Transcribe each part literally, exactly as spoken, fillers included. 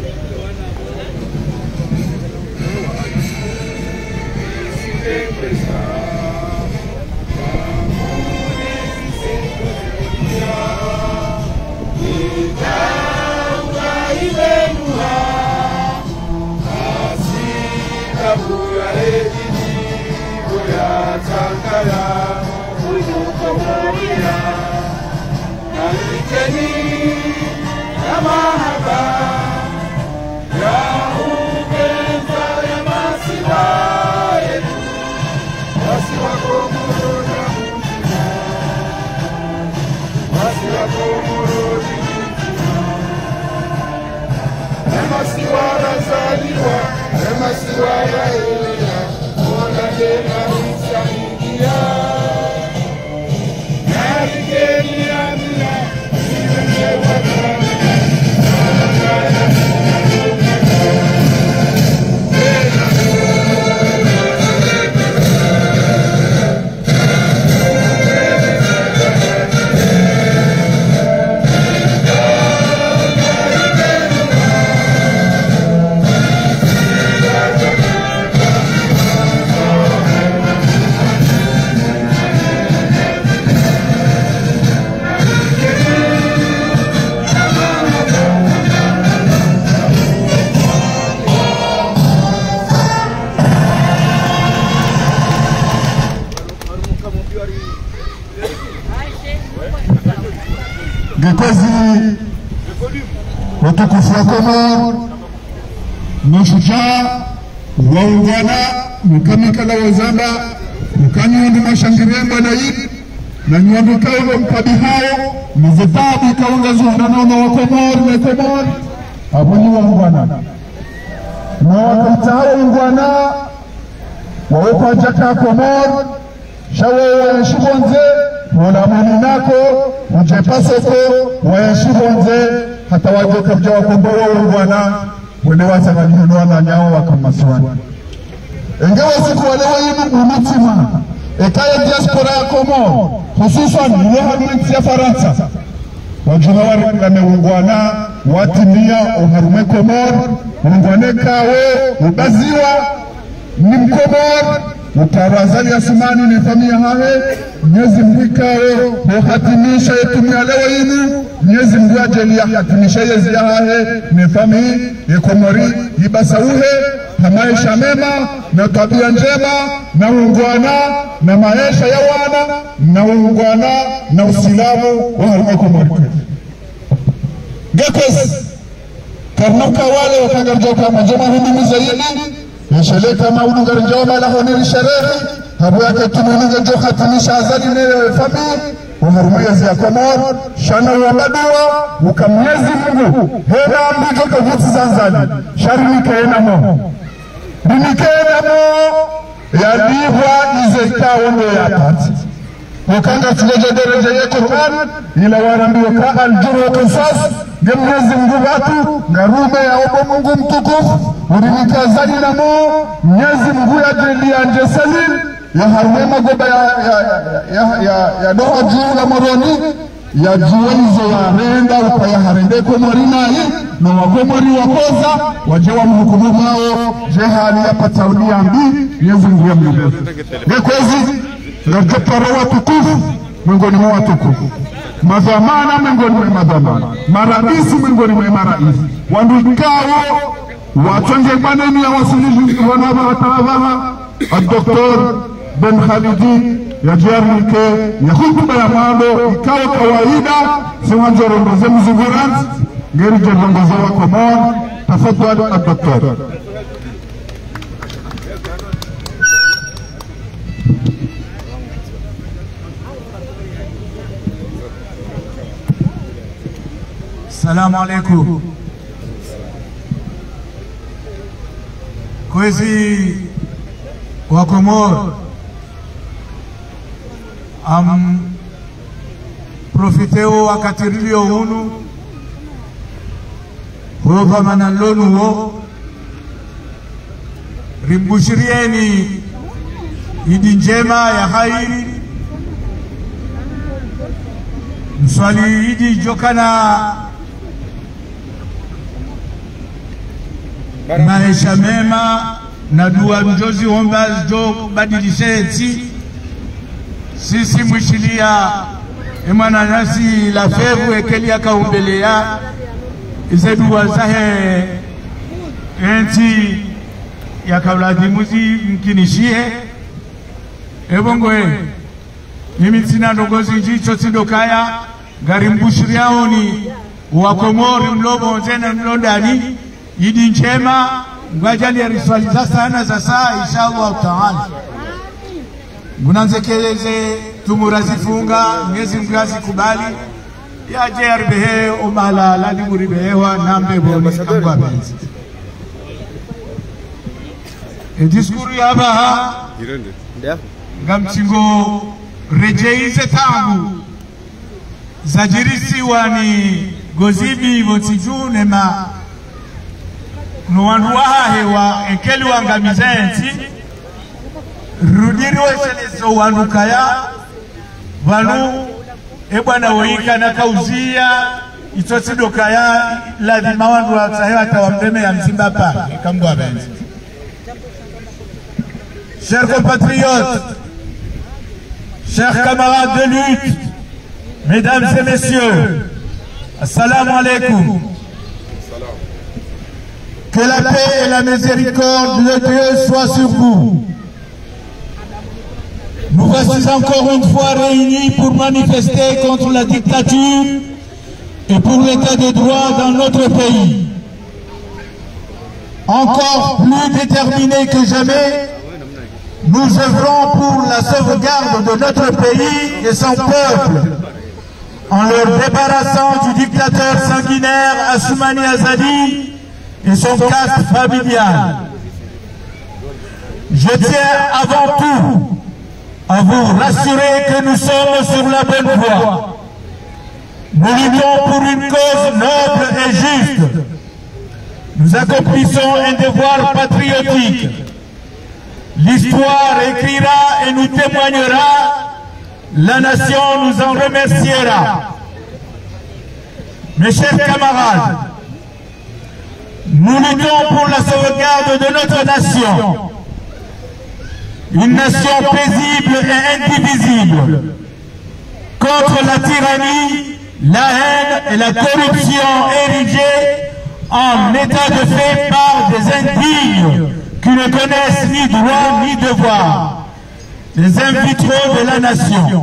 Gikozi utukufu wa Komor mashujaa waungwana mukamikala wazamba mukanyundi mashangiremba na hili na nyundi kaulo mpadi hao mzitabi kaunga zuhra nono wa Komor na Komor abuni waungwana na wakamtao waungwana wawepa jaka Komor shawe wa shibonze wala mani nako ujepasoko wayashibonze hata waje kabja wakombo waungwana wale watanganyiwa na nyao wakamaswani ingawa siku wale wayimu umitima ekaya diaspora ya Komor hususan ile harusi ya Faransa wajuhawari na meungwana watimia uharume Komor ungwane kawe ubaziwa ni Mkomor utarazali ya sumani ni familia hahe nyezi mwikawe uhatimisha yetumia lewa inu nyezi mwajeli ya hatimisha yezi ya hahe ni familia ya Komori ibasauhe na maisha mema na tabia njema na ungwana na maisha ya wana na ungwana na usilamu wa harume Komori Gekos karnuka wale wakagarjoka majoma hundi mzayini yasheleka maudu garjoma la honiri sharehi habu yake tununinga jo khatimisha azali ne fami umurumia ya Komor shana wa badua ukamnyezi Mungu hela ambijo kavuti zanzali sharini kaena mo dini kaena mo ya dihwa izeka wame ya pati wakanga tuleja dereja ya Qur'an ila warambiwa ka aljuru qisas Mwenyezi Mungu watu ngarume ya obo Mungu mtukufu urimika zali na mo Mwenyezi Mungu ya jeli ya njesalil ya harume magoba ya ya ya ya, ya doha juu la moroni ya juwenzo ya renda upaya harende Komorina hii na wagomori wakoza wajewa mhukumu mao jehali ya pataulia mbi Mwenyezi Mungu ya mnubu gekwezi ngajopara watukufu mwengoni mwa watukufu madhamana miongoni mwa madhamana maraisi miongoni mwa maraisi wandikao watonge maneno ya wasilishi wanaba watawala Dr. Ben Khalidi ya jarnike ya hukuba ya mwando ikawa kawaida siwanzo rongoze mzunguranzi ngeri rongoze wa Komor tafadhali Dr. Assalamu alaikum. Kwezi wa Komor am profiteo wakati rilio hunu huopa manalonu wo rimbushirieni idi njema ya khairi mswali idi jokana maisha mema na dua njozi omba jo badilishe eti sisi mwishilia emana nasi la fevu ekelia kaumbelea ize dua zahe enti ya kauladimuzi mkinishie ebongoe mimi tina ndogozi njicho tindokaya ngarimbushiriao ni wakomori mlobo nzena mlondani idi njema ngwajali ya riswaliza sana za saa inshallah taala munanzekeleze tumurazifunga ngezi mgazi kubali ya jerbehe umala lali muribehewa nambe boni kangwa benzi e diskuru yabaha ngamchingo rejeize tangu zajirisi wani gozibi votijune ma nuwandu wahahe wa ekeli wangamizenzi rudiri weselezo wanukaya vanu ebwana woika na kauzia itotsido kaya lazima wandu watsahewa tawambeme ya mzimba pa kambwa benzi. Chers compatriotes, chers camarades de lutte, mesdames et messieurs, assalamu alaikum. Que la paix et la miséricorde de Dieu soient sur vous. Nous voici encore une fois réunis pour manifester contre la dictature et pour l'état de droit dans notre pays. Encore plus déterminés que jamais, nous œuvrons pour la sauvegarde de notre pays et son peuple, en leur débarrassant du dictateur sanguinaire Assoumani Azali et son caste familial. Je tiens avant tout à vous rassurer que nous sommes sur la bonne voie. Nous luttons pour une cause noble et juste. Nous accomplissons un devoir patriotique. L'histoire écrira et nous témoignera. La nation nous en remerciera. Mes chers camarades, nous luttons pour la sauvegarde de notre nation. Une nation paisible et indivisible. Contre la tyrannie, la haine et la corruption érigées en état de fait par des indignes qui ne connaissent ni droit ni devoir. Les invitrons de la nation.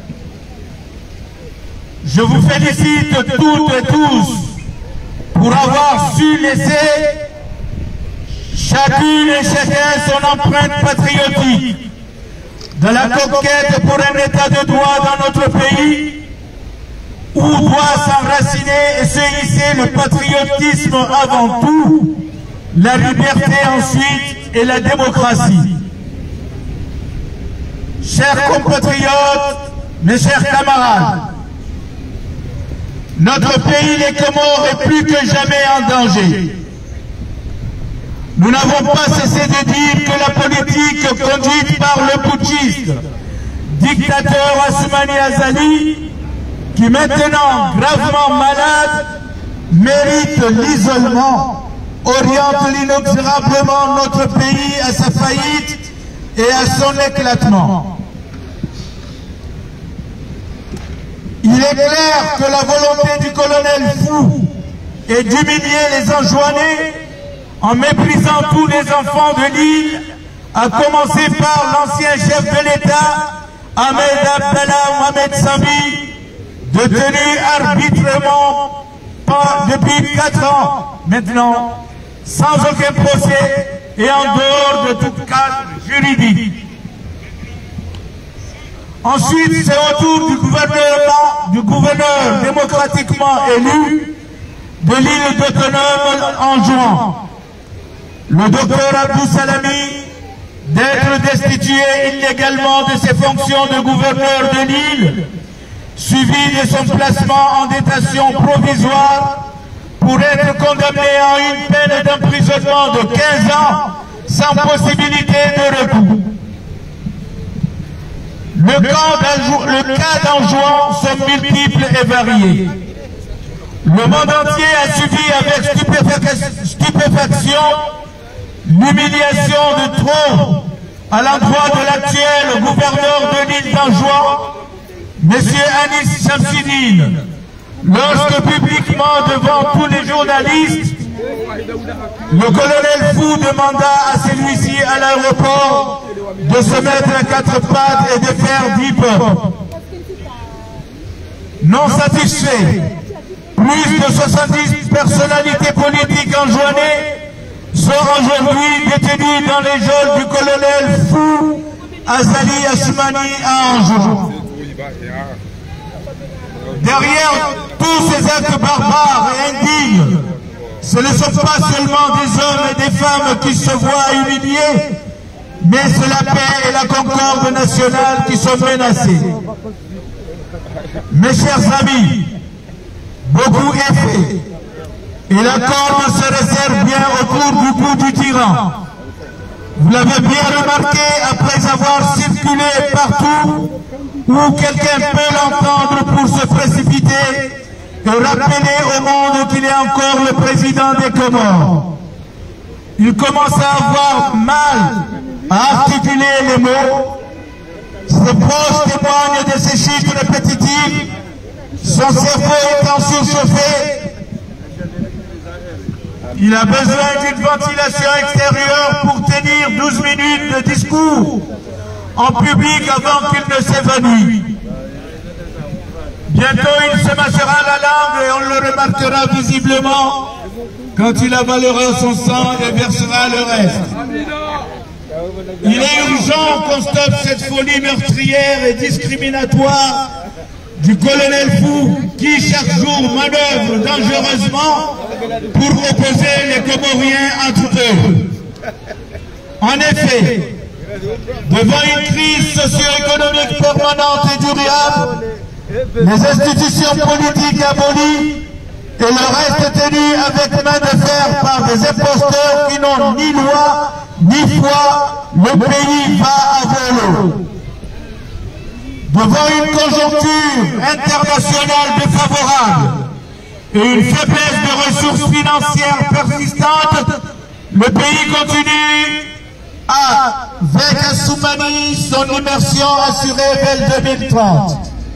Je vous félicite toutes et tous pour avoir su laisser chacune et chacun son empreinte patriotique dans la conquête pour un état de droit dans notre pays où doit s'enraciner et se hisser le patriotisme avant tout, la liberté ensuite et la démocratie. Chers compatriotes, mes chers camarades, notre pays, les Comores, est plus que jamais en danger. Nous n'avons pas cessé de dire que la politique conduite par le putschiste, dictateur Assoumani Azali, qui maintenant gravement malade, mérite l'isolement, oriente inexorablement notre pays à sa faillite et à son éclatement. Il est clair que la volonté du colonel Fou est d'humilier les enjoignés en méprisant tous les enfants de l'île, à commencer par l'ancien chef de l'État, Ahmed Abdallah Mohamed Sambi, détenu arbitrairement depuis quatre ans maintenant, sans aucun procès et en dehors de tout cadre juridique. Ensuite, c'est au tour du gouvernement, du gouverneur démocratiquement élu de l'île d'autonome en juin, le docteur Abdou Salami, d'être destitué illégalement de ses fonctions de gouverneur de l'île, suivi de son placement en détention provisoire pour être condamné à une peine d'emprisonnement de quinze ans sans possibilité de recours. Le cas d'Anjouan sont multiples et variés. Le monde entier a suivi avec stupéfaction stupéfaction, l'humiliation de trop à l'endroit de l'actuel gouverneur de l'île d'Anjouan, M. Anis Chamsidine, lorsque publiquement devant tous les journalistes, le colonel Fou demanda à celui-ci à l'aéroport de se mettre à quatre pattes et de faire dix pop. Non satisfait, plus de soixante-dix personnalités politiques enjoignées sont aujourd'hui détenues dans les geôles du colonel Fou Azali Assoumani à Anjou. Derrière tous ces actes barbares et indignes, ce ne sont pas seulement des hommes et des femmes qui se voient humiliés, mais c'est la paix et la concorde nationale qui sont menacées. Mes chers amis, beaucoup est fait, et la corde se resserre bien autour du cou du tyran. Vous l'avez bien remarqué après avoir circulé partout où quelqu'un peut l'entendre pour se précipiter et rappeler au monde qu'il est encore le président des Comores. Il commence à avoir mal à articuler les mots. Ses proches témoignent de ses chutes répétitives. Son cerveau étant surchauffé, il a besoin d'une ventilation extérieure pour tenir douze minutes de discours en public avant qu'il ne s'évanouisse. Bientôt il se mâchera la langue et on le remarquera visiblement quand il avalera son sang et versera le reste. Il est urgent qu'on stoppe cette folie meurtrière et discriminatoire du colonel Fou qui chaque jour manœuvre dangereusement pour opposer les Comoriens entre eux. En effet, devant une crise socio-économique permanente et durable, les institutions politiques abolies et le reste tenu avec main de fer par des imposteurs qui n'ont ni loi ni foi, le pays va à volo. Devant une conjoncture internationale défavorable et une faiblesse de ressources financières persistantes, le pays continue à, avec Assoumani, son immersion assurée vers deux mille trente.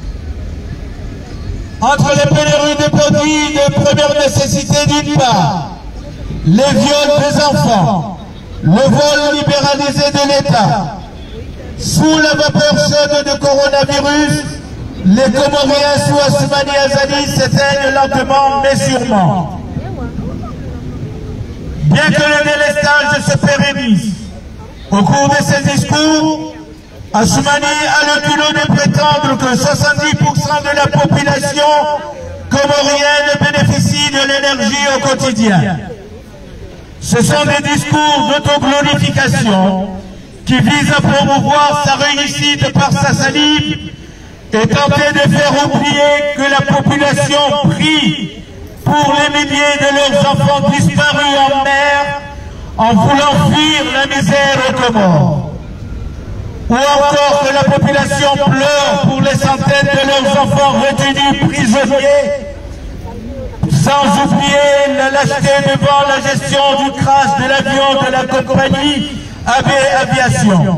Entre les pénuries de produits de première nécessité d'une part, les viols des enfants, le vol libéralisé de l'État, sous la vapeur chaude de coronavirus, les Comoriens sous Assoumani Azali s'éteignent lentement mais sûrement. Bien que le délestage se pérennise, au cours de ses discours, Assoumani a le culot de prétendre que soixante-dix pour cent de la population comorienne bénéficie de l'énergie au quotidien. Ce sont des discours d'autoglorification qui visent à promouvoir sa réussite par sa salive et tenter de faire oublier que la population prie pour les milliers de leurs enfants disparus en mer en voulant fuir la misère aux Comores. Ou encore que la population pleure pour les centaines de leurs enfants retenus prisonniers, sans oublier la lâcheté devant la gestion du crash de l'avion de la compagnie A B Aviation.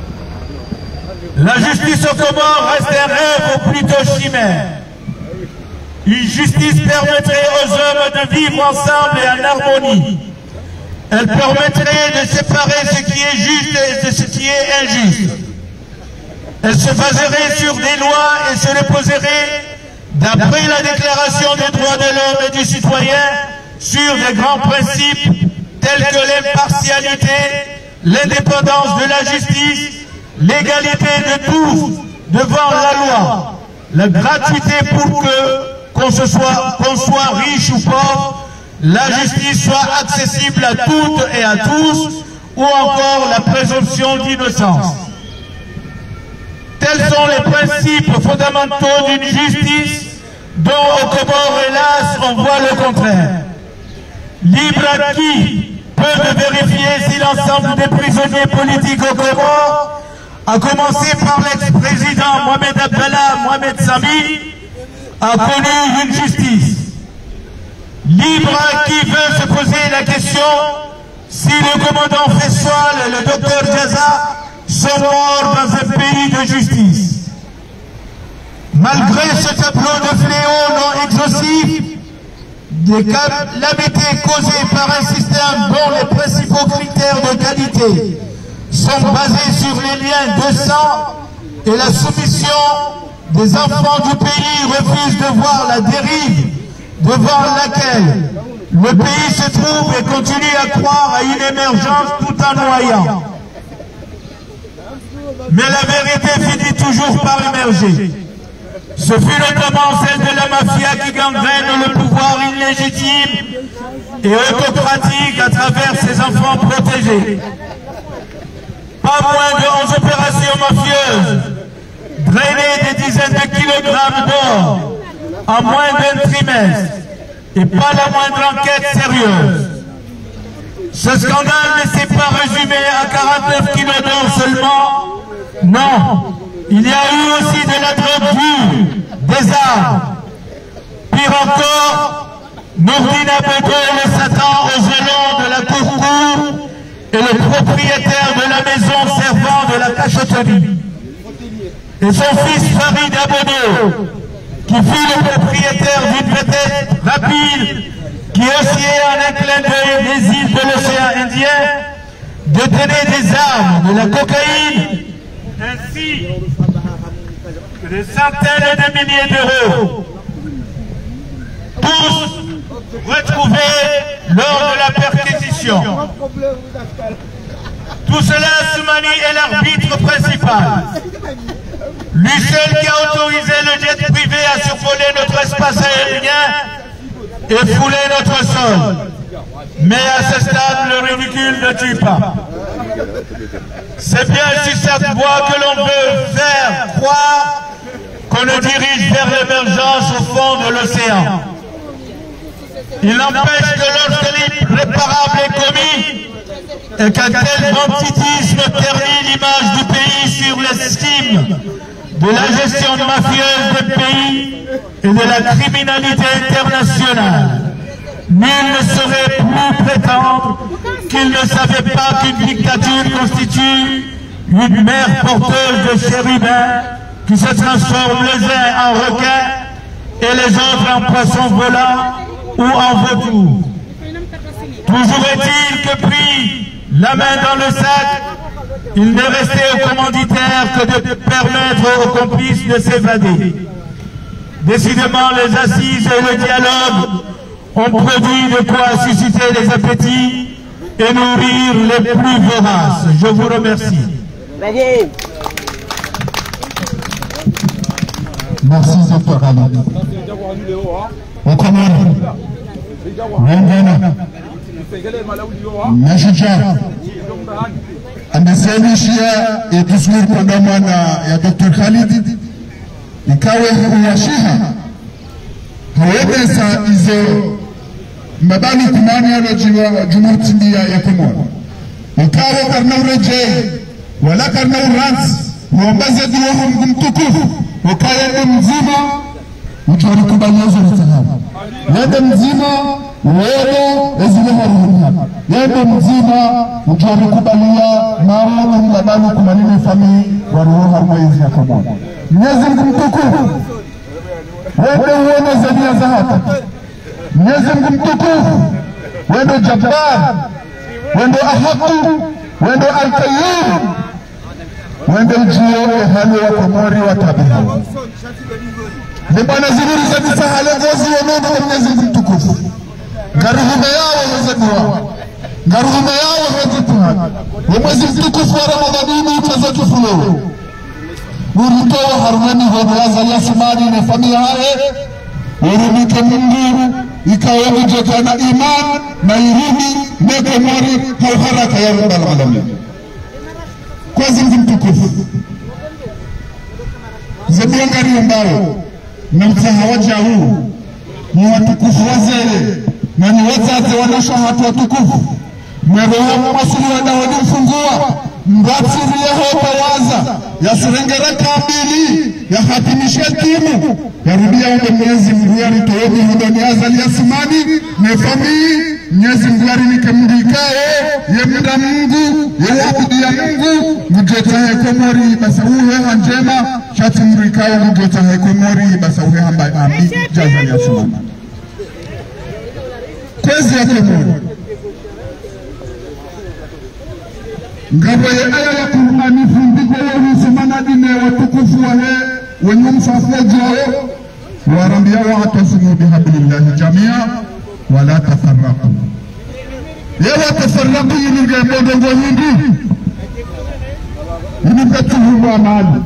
La justice aux Comores reste un rêve ou plutôt chimère. Une justice permettrait aux hommes de vivre ensemble et en harmonie. Elle permettrait de séparer ce qui est juste de ce qui est injuste. Elle se baserait sur des lois et se reposerait, d'après la Déclaration des droits de l'homme et du citoyen, sur des grands principes tels que l'impartialité, l'indépendance de la justice, l'égalité de tous devant la loi, la gratuité pour que, qu'on se soit, qu'on soit riche ou pauvre, la justice soit accessible à toutes et à tous, ou encore la présomption d'innocence. Tels sont les principes fondamentaux d'une justice dont aux Comores, hélas, on voit le contraire. Libre à qui peut de vérifier si l'ensemble des prisonniers politiques aux Comores, à commencer par l'ex-président Mohamed Abdallah Mohamed Sami, a connu une justice. Libre à qui veut se poser conditions si le commandant Fessoal et le docteur Diaza sont morts dans un pays de justice. Malgré ce tableau de fléaux non exhaustif, des calamités causées par un système dont les principaux critères de qualité sont basés sur les liens de sang et la soumission des enfants du pays refusent de voir la dérive devant laquelle le pays se trouve et continue à croire à une émergence tout en noyant. Mais la vérité finit toujours par émerger. Ce fut notamment celle de la mafia qui gangrène le pouvoir illégitime et autocratique à travers ses enfants protégés. Pas moins de onze opérations mafieuses, drainer des dizaines de kilogrammes d'or en moins d'un trimestre et pas la moindre enquête sérieuse. Ce scandale ne s'est pas résumé à quarante-neuf kilos d'or seulement. Non, il y a eu aussi de la drogue dure, des armes. Pire encore, Nourdine Abodo et le Satan aux jalons de la cour et le propriétaire de la maison servant de la cachotterie. Et son fils Farid Abodo, qui fut le propriétaire d'une vedette rapide qui oscillait en un clin d'œil des îles de l'océan Indien, détenait des armes, de la cocaïne, ainsi que des centaines de milliers d'euros, tous retrouvés lors de la perquisition. Tout cela, Soumani est l'arbitre principal. Lui seul qui a autorisé le jet privé à survoler notre espace aérien et fouler notre sol. Mais à ce stade, le ridicule ne tue pas. C'est bien sur cette voie que l'on veut faire croire qu'on nous dirige vers l'émergence au fond de l'océan. Il n'empêche que lorsque l'irréparable est commis et qu'un tel banditisme ternit l'image du pays sur l'estime de la gestion mafieuse des pays et de la criminalité internationale, nul ne saurait plus prétendre qu'il ne savait pas qu'une dictature constitue une mer porteuse de chérubins qui se transforment les uns en requins et les autres en poissons volants ou en vautours. Toujours est-il que pris la main dans le sac, il n'est resté au commanditaire que de permettre aux complices de s'évader. Décidément, les assises et le dialogue ont produit de quoi susciter les appétits et nourrir les plus voraces. Je vous remercie. Merci, docteur Khalid. Au commande. Mashija amesainishia etusuri kondamana ya Doktor Khalid ikawe kuyashiha hawebesa izo mabani kumani ya jumuiya ya Komoro ikawe karna ureje wala karna uransi uombaze duwaho mtukufu ukaye mzima uchori kubalizo mtahamu yende mzima wewe ezile haruhia yende mzima uchori kubalia maana mlabani kumanini fami waruho harumaizi ya Komoro Mwenyezi Mungu mtukufu wende uone zania za hata Mwenyezi Mungu mtukufu wende Jabbar wende Ahaku wende Al-Qayyum wende ujio ehali wa Komori wa tabiha Nibana ziburi za misahale gozi ya mungu wa Mwenyezi Mungu mtukufu Garuhume yao wezedua Garuhume yao wezedua Mwenyezi mtukufu wa Ramadhanini utaza kifulewe Uritoa harumeni homeaza ya sumari na familia hae Urumike mungu ikawe ujeka na iman na irimi Neke mori hauharaka ya Rabbal Alamin Kwezi mtukufu Zebiangari ambao na mtahawaja huu ni watukufu wazele na ni wazazi wanasha hatu watukufu mweroha masuli wadawani mfungua mbatiri ya hopa waza ya surengera kamili ya hatimisha timu ya rudia ume Mwenyezi Mungu ya ritooni hudoni azali ya simani nefami Mwenyezi Mungu ya rinike Mungu mikao yemda Mungu yewabudia Mungu mujota hekomori basauhe hanjema shati mrikao mujota hekomori basauhe hamba ambi jazani ya sumana kwezi ya komori ngabo ya aya ya Qur'ani fundiko ya sumana dine watukufu wa he wenye msafuwa jao warambia wa'tasimu bihablillahi jamia wala tafarraqu yewa tafarraqu yinige bodongo hindi yinige tuhumu amali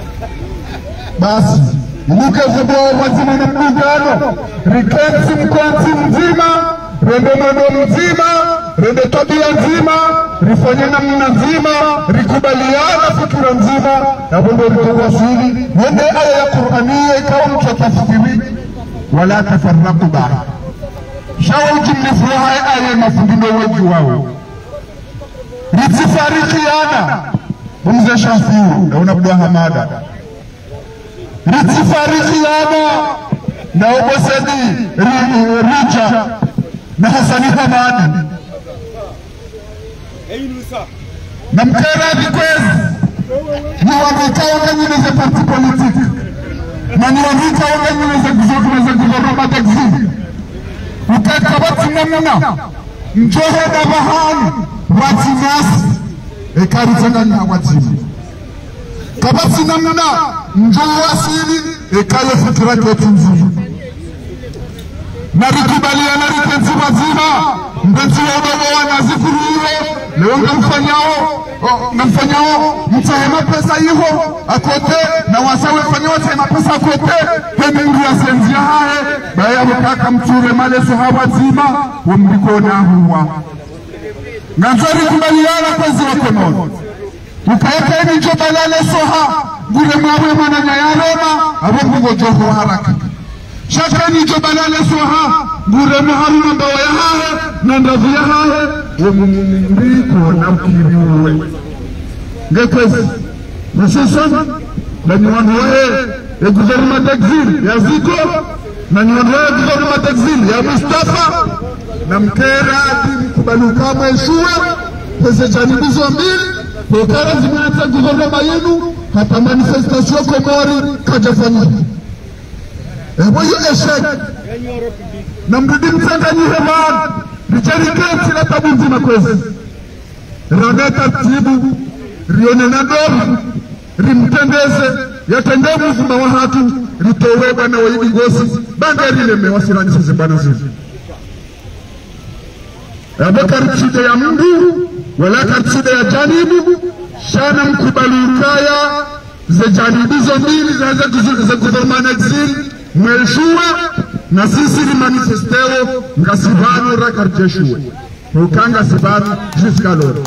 basi yinige zebo wazima na mdugano rikensi mkwansi mzima rende mwendo mzima rende tabia nzima rifanye namna nzima rikubaliana fikira nzima na bondo rikowasili wende aya ya Qur'ani ikawa mchatafikiri wala tafarraqu ba'a shawo jimnifuha aya mafundino wengi wao rizifarikiana bumze shafiu na unabdua hamada rizifarikiana na ubosedi richa na Hasani Hamadi na mkera vikwezi ni wavika wanga nyine za parti politiki na ni wavika wanga nyine za kuzoku na za kuzoroma taksi ukakabati namna mjohe na bahani watinasi ekari zangani hawatini kabati namna mjohe wasili ekaye fikira ketu mzuri na rikubaliana rikenzi wazima mbenzi wa udogo wanazikuru hiyo leo ngamfanyao ngamfanyao mtahema pesa hiyo akote na wasawe fanyao tahema pesa akote heme ngu ya senzi ya hae baya mkaka mture male sohawa zima wambikona huwa nganzari kubaliana kwezi wakonono ukaeke ni jobalale soha gure mawe mananya ya Roma abungu joho haraka shaka ni jobalale soha gure maharuna mbawa ya hae na ndavu ya hae wamumindiko na ukiriuwe ngekwezi hususan na nyuanuwe ya guzaruma takzil ya Ziko na nyuanuwe ya guzaruma takzil ya Mustafa na mkera ati mkubaluka mweshuwe pese janibizo mbili Pokara zimeata guvernoma yenu hata manifestation Komori kajafanya. Ebo yu eshek na mrudi mtanganyi heman richari kenti na tabu nzima kwezi raneta tibu rione na dobu rimtendeze yatende mzima wa hatu ritowe bana wa hivi gosi banda rile mewasirani sisi bana sisi ebo karchide ya Mungu wala karchide ya janibu shana mkubalukaya za janibizo mbili za guvernment exil mweshuwe na sisi ni manifesteo ngasibanu rakarjeshuwe ukanga sibanu jiska loro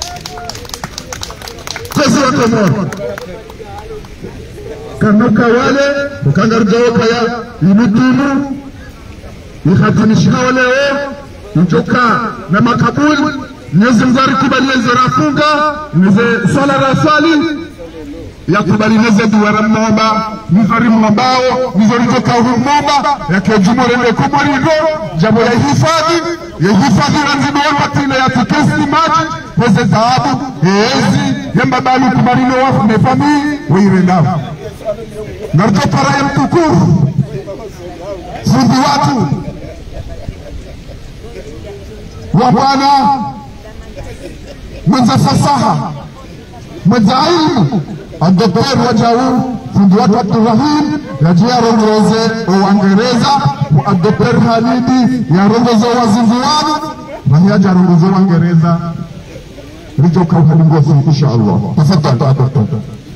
kozi wa Komoro kanuka wale ukanga rjao kaya imutumu ikhatinisha wale o njoka na makabuli Nyezi mzari kubali neze rafunga neze sala rasali ya kubali neze duwara mnoba mzari mnobao mzari toka humomba ya kejumo rende kumorigo jabo ya hifadhi ya hifadhi ranziduwa matile ya tukesi maji weze zaabu eezi ya mbabalu kumarino wafu mefami weirendavu narjo para ya mtukufu fundi watu wabwana mwenza fasaha mwenza ilmu Adokter Wajawu fundi watu Abdurrahim ya jia rongoze o Wangereza Adokter Halidi ya rongoze wa Zinziwani na ya rongoze wa Wangereza rijo kwa halingozi insha Allah. Tafadhali Adokter.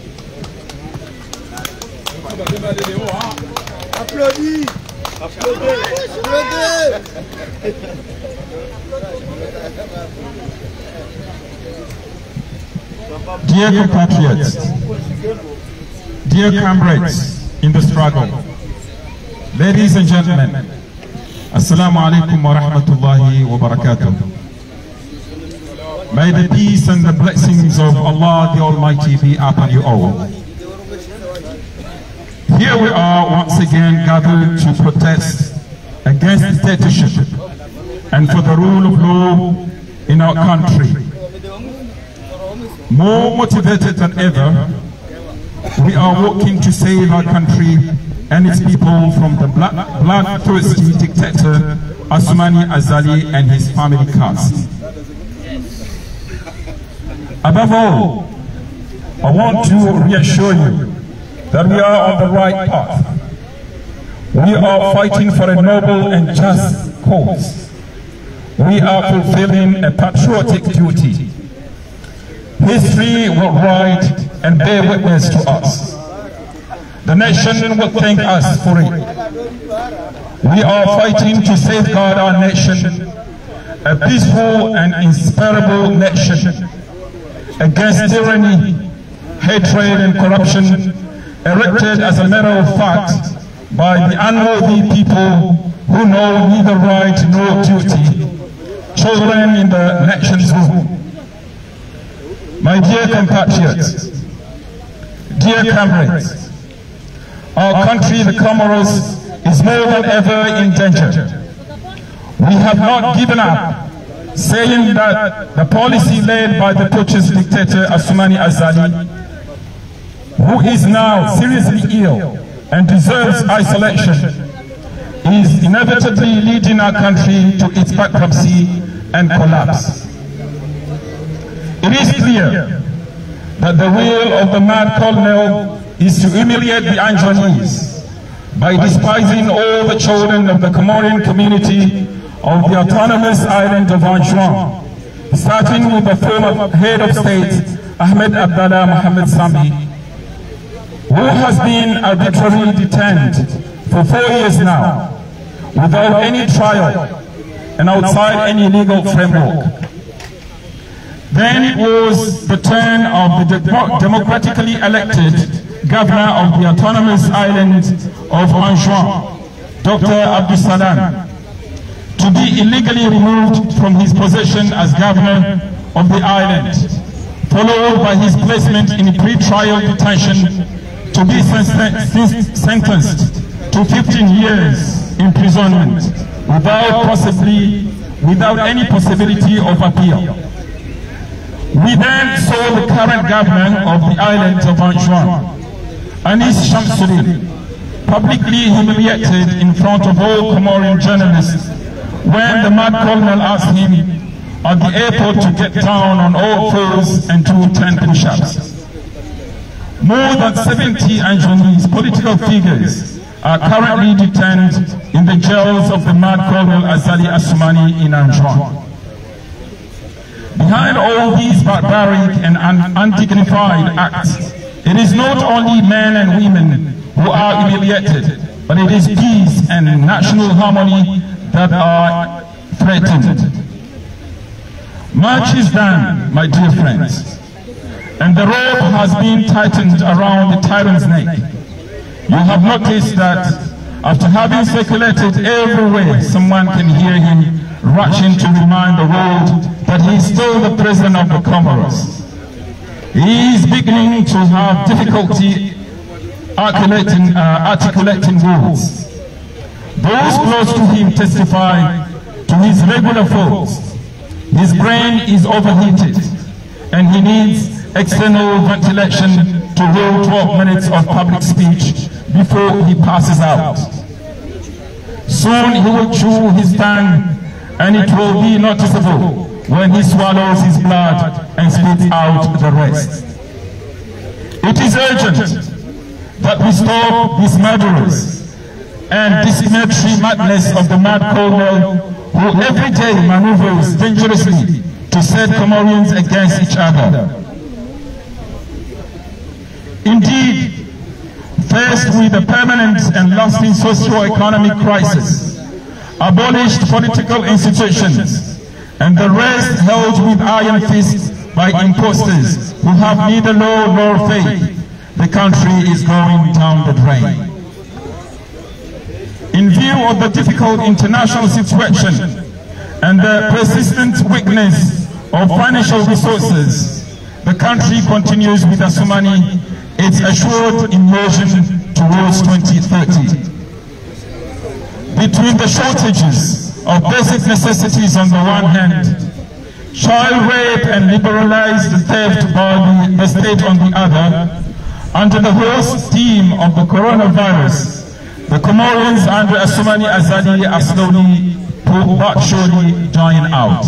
Applaudis. Applaudis. Applaudis. Dear compatriots, dear comrades in the struggle, ladies and gentlemen, Assalamu alaikum wa rahmatullahi wa barakatuh. May the peace and the blessings of Allah the Almighty be upon you all. Here we are once again gathered to protest against dictatorship and for the rule of law in our country. More motivated than ever, we are working to save our country and its people from the bloodthirsty dictator Assoumani Azali and his family caste. Above all, I want to reassure you that we are on the right path. We are fighting for a noble and just cause. We are fulfilling a patriotic duty. History will write and bear witness to us. The nation will thank us for it. We are fighting to safeguard our nation, a peaceful and inspirable nation, against tyranny, hatred and corruption, erected as a matter of fact by the unworthy people who know neither right nor duty, children in the nation's womb. My dear compatriots, dear comrades, our country, the Comoros, is more than ever in danger. We have not given up, saying that the policy led by the purchase dictator Assoumani Azali, who is now seriously ill and deserves isolation, is inevitably leading our country to its bankruptcy and collapse. It is clear that the will of the mad colonel is to humiliate the Anjoanese by despising all the children of the Comorian community of the autonomous island of Anjouan, starting with the former head of state, Ahmed Abdallah Mohamed Sami, who has been arbitrarily detained for four years now, without any trial and outside any legal framework. Then it was the turn of the de democratically elected governor of the autonomous island of Anjouan, Doctor Abdussalam, to be illegally removed from his position as governor of the island, followed by his placement in pre-trial detention to be sentenced to fifteen years imprisonment without possibly, without any possibility of appeal. We then saw the current governor of the island of Anjouan, Anis Shamsuddin, publicly humiliated in front of all Comorian journalists when the mad colonel asked him at the airport to get down on all fours and do ten push-ups. More than seventy Anjoanese political figures are currently detained in the jails of the mad colonel Azali Assoumani in Anjouan. Behind all these barbaric and un undignified acts, it is not only men and women who are humiliated, but it is peace and national harmony that are threatened. Much is done, my dear friends, and the rope has been tightened around the tyrant's neck. You have noticed that after having circulated everywhere, someone can hear him rushing to remind the world that he is still the president of the Comoros. He is beginning to have difficulty articulating, uh, articulating words. Those close to him testify to his regular faults. His brain is overheated and he needs external ventilation to hold twelve minutes of public speech before he passes out. Soon he will chew his tongue and it will be noticeable when he swallows his blood and spits out the rest. It is urgent that we stop these murderers and discriminatory madness of the mad colonel who every day maneuvers dangerously to set Comorians against each other. Indeed, faced with a permanent and lasting socio-economic crisis, abolished political institutions, and the rest held with iron fists by impostors who have neither law nor faith, the country is going down the drain. In view of the difficult international situation and the persistent weakness of financial resources, the country continues with Assoumani its assured immersion towards twenty thirty. Between the shortages of basic necessities on the one hand child rape and liberalized theft by the state on the other, under the host theme of the coronavirus, the Comorians under Assoumani Azali are slowly but surely dying out.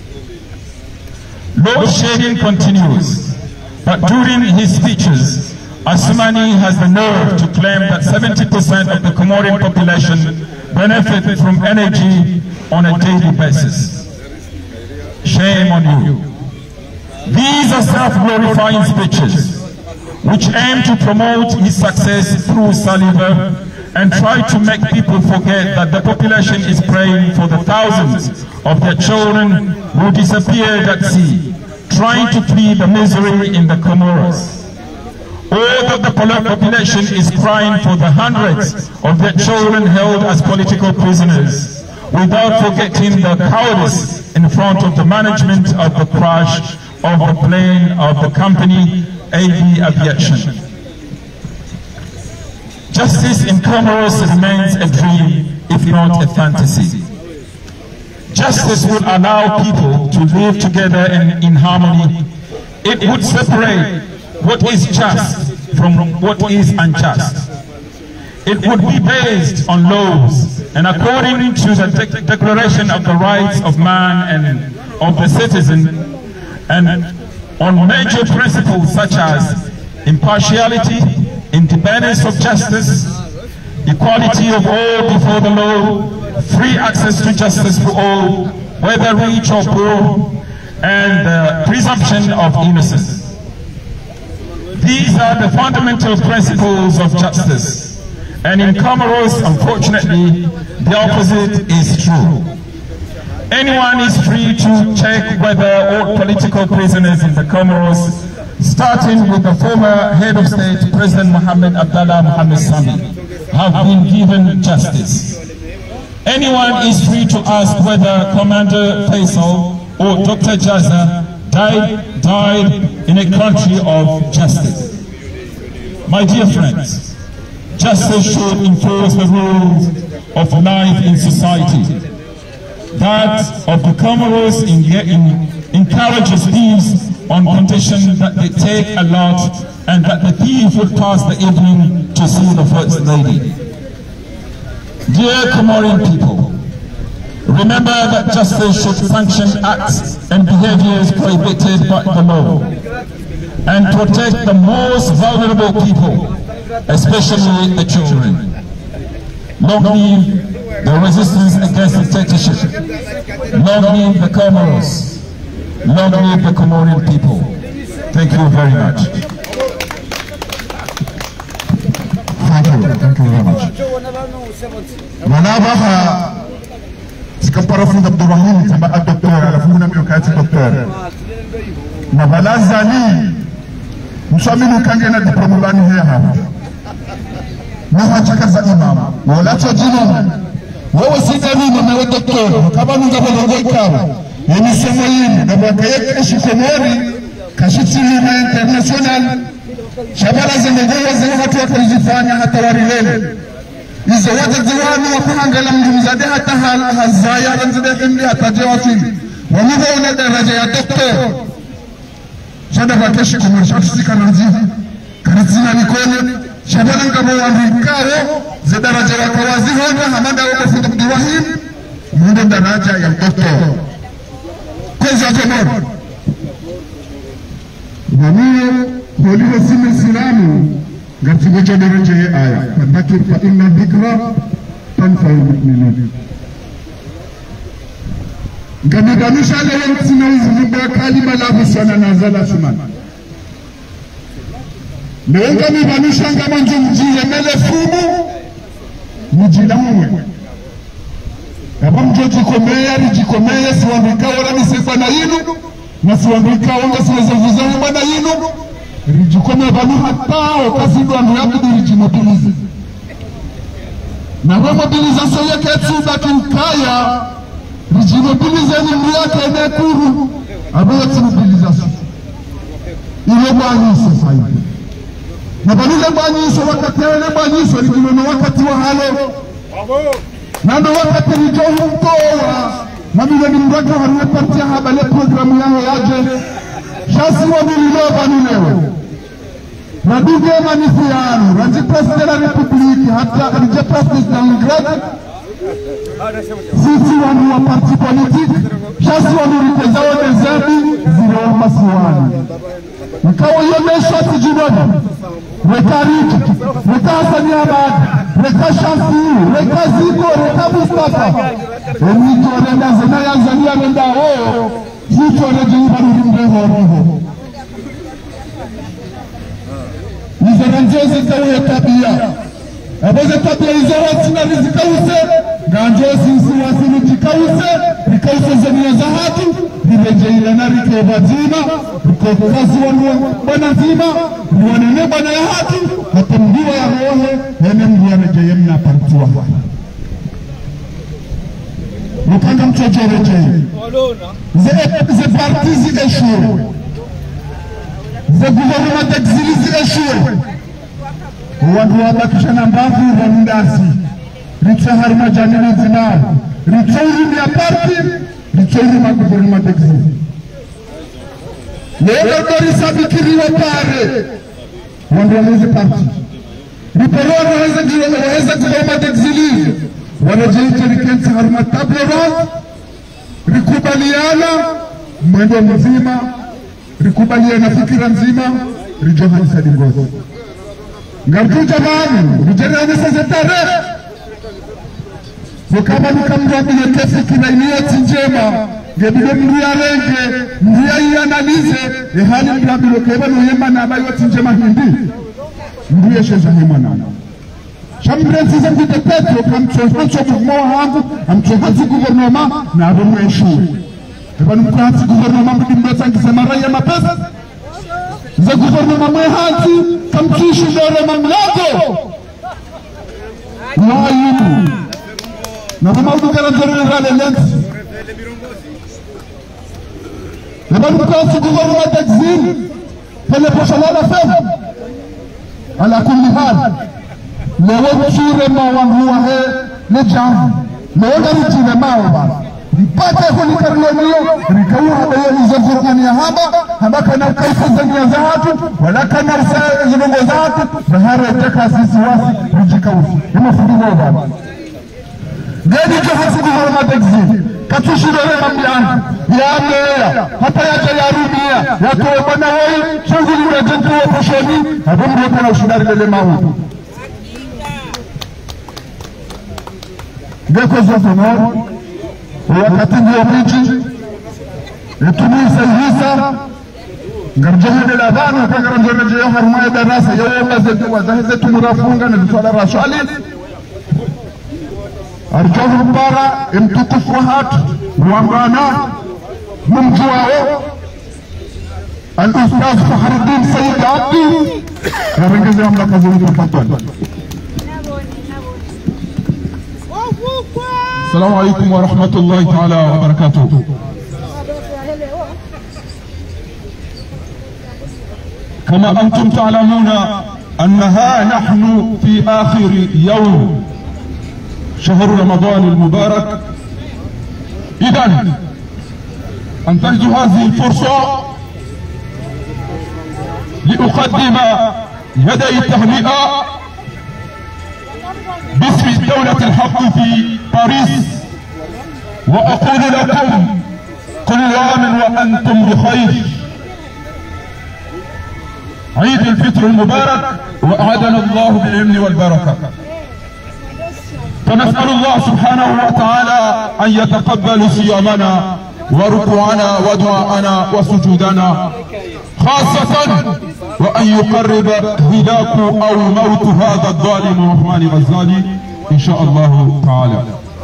Load shedding continues, but during his speeches, Assoumani has the nerve to claim that seventy percent of the Comorian population benefit from energy on a daily basis. Shame on you. These are self-glorifying speeches which aim to promote his success through saliva and try to make people forget that the population is praying for the thousands of their children who disappeared at sea, trying to flee the misery in the Comoros. Or that the population is crying for the hundreds of their children held as political prisoners, without forgetting the cowardice in front of the management of the crash of the plane of the company A B Aviation. Justice in Comoros remains a dream, if not a fantasy. Justice would allow people to live together in, in harmony. It would separate what is just from what is unjust. It would be based on laws and according to the de Declaration of the Rights of Man and of the Citizen, and on major principles such as impartiality, independence of justice, equality of all before the law, free access to justice for all, whether rich or poor, and the presumption of innocence. These are the fundamental principles of justice. And in Comoros, unfortunately, the opposite is true. Anyone is free to check whether all political prisoners in the Comoros, starting with the former head of state, President Mohamed Abdallah Mohamed Sami, have been given justice. Anyone is free to ask whether Commander Faisal or Doctor Jaza died, died in a country of justice. My dear friends, justice should enforce the rules of life in society. That of the Comoros in, in, encourages thieves on condition that they take a lot and that the thief would pass the evening to see the First Lady. Dear Comorian people, remember that justice should sanction acts and behaviors prohibited by the law and protect the most vulnerable people, especially the children. Long live the resistance against dictatorship. Long live the Comoros. Long live the Comorian people. Thank you very much. Thank you. Thank you very much. Manabaha sikapara funda Abdurrahim tamba ad-doktor alafuna miokati doktor. Na balazani mshamini kangena diplomulani hea na hachakaza imam wala chajina wewe sidani na wewe doktor kama nunga bongo ikawa yemi sema yini na mwaka yake shikomori kashitsilima international shabala zenyewe zenye watu wakalizifanya hata warilele izo watu ziwanu wakuhangala mjumzade hata hazaya ranzide hindi hata jewatili waniva una daraja ya doktor shada wakeshi komori shatisika nanzihi karizina nikone shabala ngabo wandikawo ze daraja wakawazi hono hamanda wako fudu Abdurrahim munde daraja ya doktor kwanza komori waniyo Holiwe sime silamu Gartigo daraja ya aya Fadakir fa inna dhikra tanfa'ul mu'minin. Gameganisha leo tunazungumza kalima la busana nazala simana. Leo gameganisha kama njumjile mele fumu mujilamuwe. Kama mjoji komea rijikomea siwambika wala misefa na yinu na siwambika wanga siwezavuza wala yinu rijikome banu hatao kazidu anu yakudu rijimobilize na kwa mobilizasyon yake tsuba kinkaya rijimobilize ni mwake nekuru abuwa tsumobilizasyon ile mwanyiso saibu na banile mwanyiso wakati ya ile mwanyiso rijimono wakati wa halo nando wakati rijohu mtowa na mile ni mwaka haruwe partia habale programu yaho yaje shasi wa mililova nilewe Naduge manifiano Ranji President la Republiki hata Rije President na Ingrad Sisi wanu wa parti politik shasi wanu rikwezawa nezemi zile wa masiwani Nikawa yomeshwa tijinoni Reka Riki, Reka Hasani Ahmad, Reka Shafi, Reka Ziko, Reka Mustafa Enito renda zena ya zania renda oo Zito renda jibaru rimreho roho Nizeranjezi zawe tabia Aboze tabia izo wasina rizikause Ganjozi isi wasini jikause Rikause zenia za hatu Rimeje ilana rike vazima Riko kazi wanu bana zima Mwanene bana ya hatu Hata mdiwa ya rohe Hene mdiwa reje yemna partua Rukanga mchojo reje Ze parti zi eshure Ze gouvernement d'exili zi eshure Wandu wabakisha na mbavu Ramundasi Ritsa harima janini zinao Ritsa urimi ya parti Ritsa urimi ya gouvernement d'exili Leo dori sabikiri wa pare Wandu wamuzi parti Riporona waweza gouvernement d'exili Wanajeite rikensa harima table ronde Rikubaliana Mwendo mzima Rikubaliana fikira nzima Rijohani Sadingozi Ngartu jamani Rijerani sazetare Fukama nikamdwa mwenye kesi kinainia tinjema Ngebide mria renge Mria iya analize Ehali mria bilokeba noyema na abayo tinjema hindi Mria sheza hema nana Shambre ziza mbite petro Kamchohancho mkumoa hangu Amchohanzi guvernoma Na abo mweshu Ebanu mkuhanzi guvernoma Mbidimbreta nkisema raya mapesa Za guvernoma mwehanzi Kamkishu dole mamlago Mwayumu Na kama udukara nzorele rale lensi Ebanu mkuhanzi guvernoma d'exil Pele poshalala fem Ala kulli hal Lewe mshure mawanguwa he Nejamu Lewe garitile mawa Mpate kuni karloniyo Rikawu habayo izafurukani ya haba Habaka na ukaifu zania za hatu Walaka na risaya zilongo za hatu Bahara itaka sisi wasi Rijika usi Ima fuduwa baba Gedi johasi guvernoma d'exil Katushirele mambiani Ya meya Hata yaja ya rumia Ya tuwe bwana hoi Shanguli ya jentu wa pushoni Habumu yote na ushidari lele mahu Geko zote mori Wakati ndio miji Etumisa ihisa Ngarjohede la dhanu Kwa ngarjohede ya harumaya darasa Ya wema zetu wa zahize tumurafunga Na biswala rashali Arjohu mbara Imtukufu hatu Mwangana Mumjuao Al-Ustaz Fakhruddin Sayyid Abdi Yarengeze amla kazuri Tafatwani السلام عليكم ورحمة الله تعالى وبركاته. كما أنتم تعلمون أنها نحن في آخر يوم شهر رمضان المبارك. إذن أنتهز هذه الفرصة لأقدم يدي التهنئة باسم دولة الحق في باريس وأقول لكم كل عام وأنتم بخير. عيد الفطر المبارك وأعادنا الله بالأمن والبركة. فنسأل الله سبحانه وتعالى أن يتقبل صيامنا وركوعنا ودعاءنا وسجودنا خاصة وأن يقرب هلاك أو موت هذا الظالم رحمن غزالي إن شاء الله تعالى.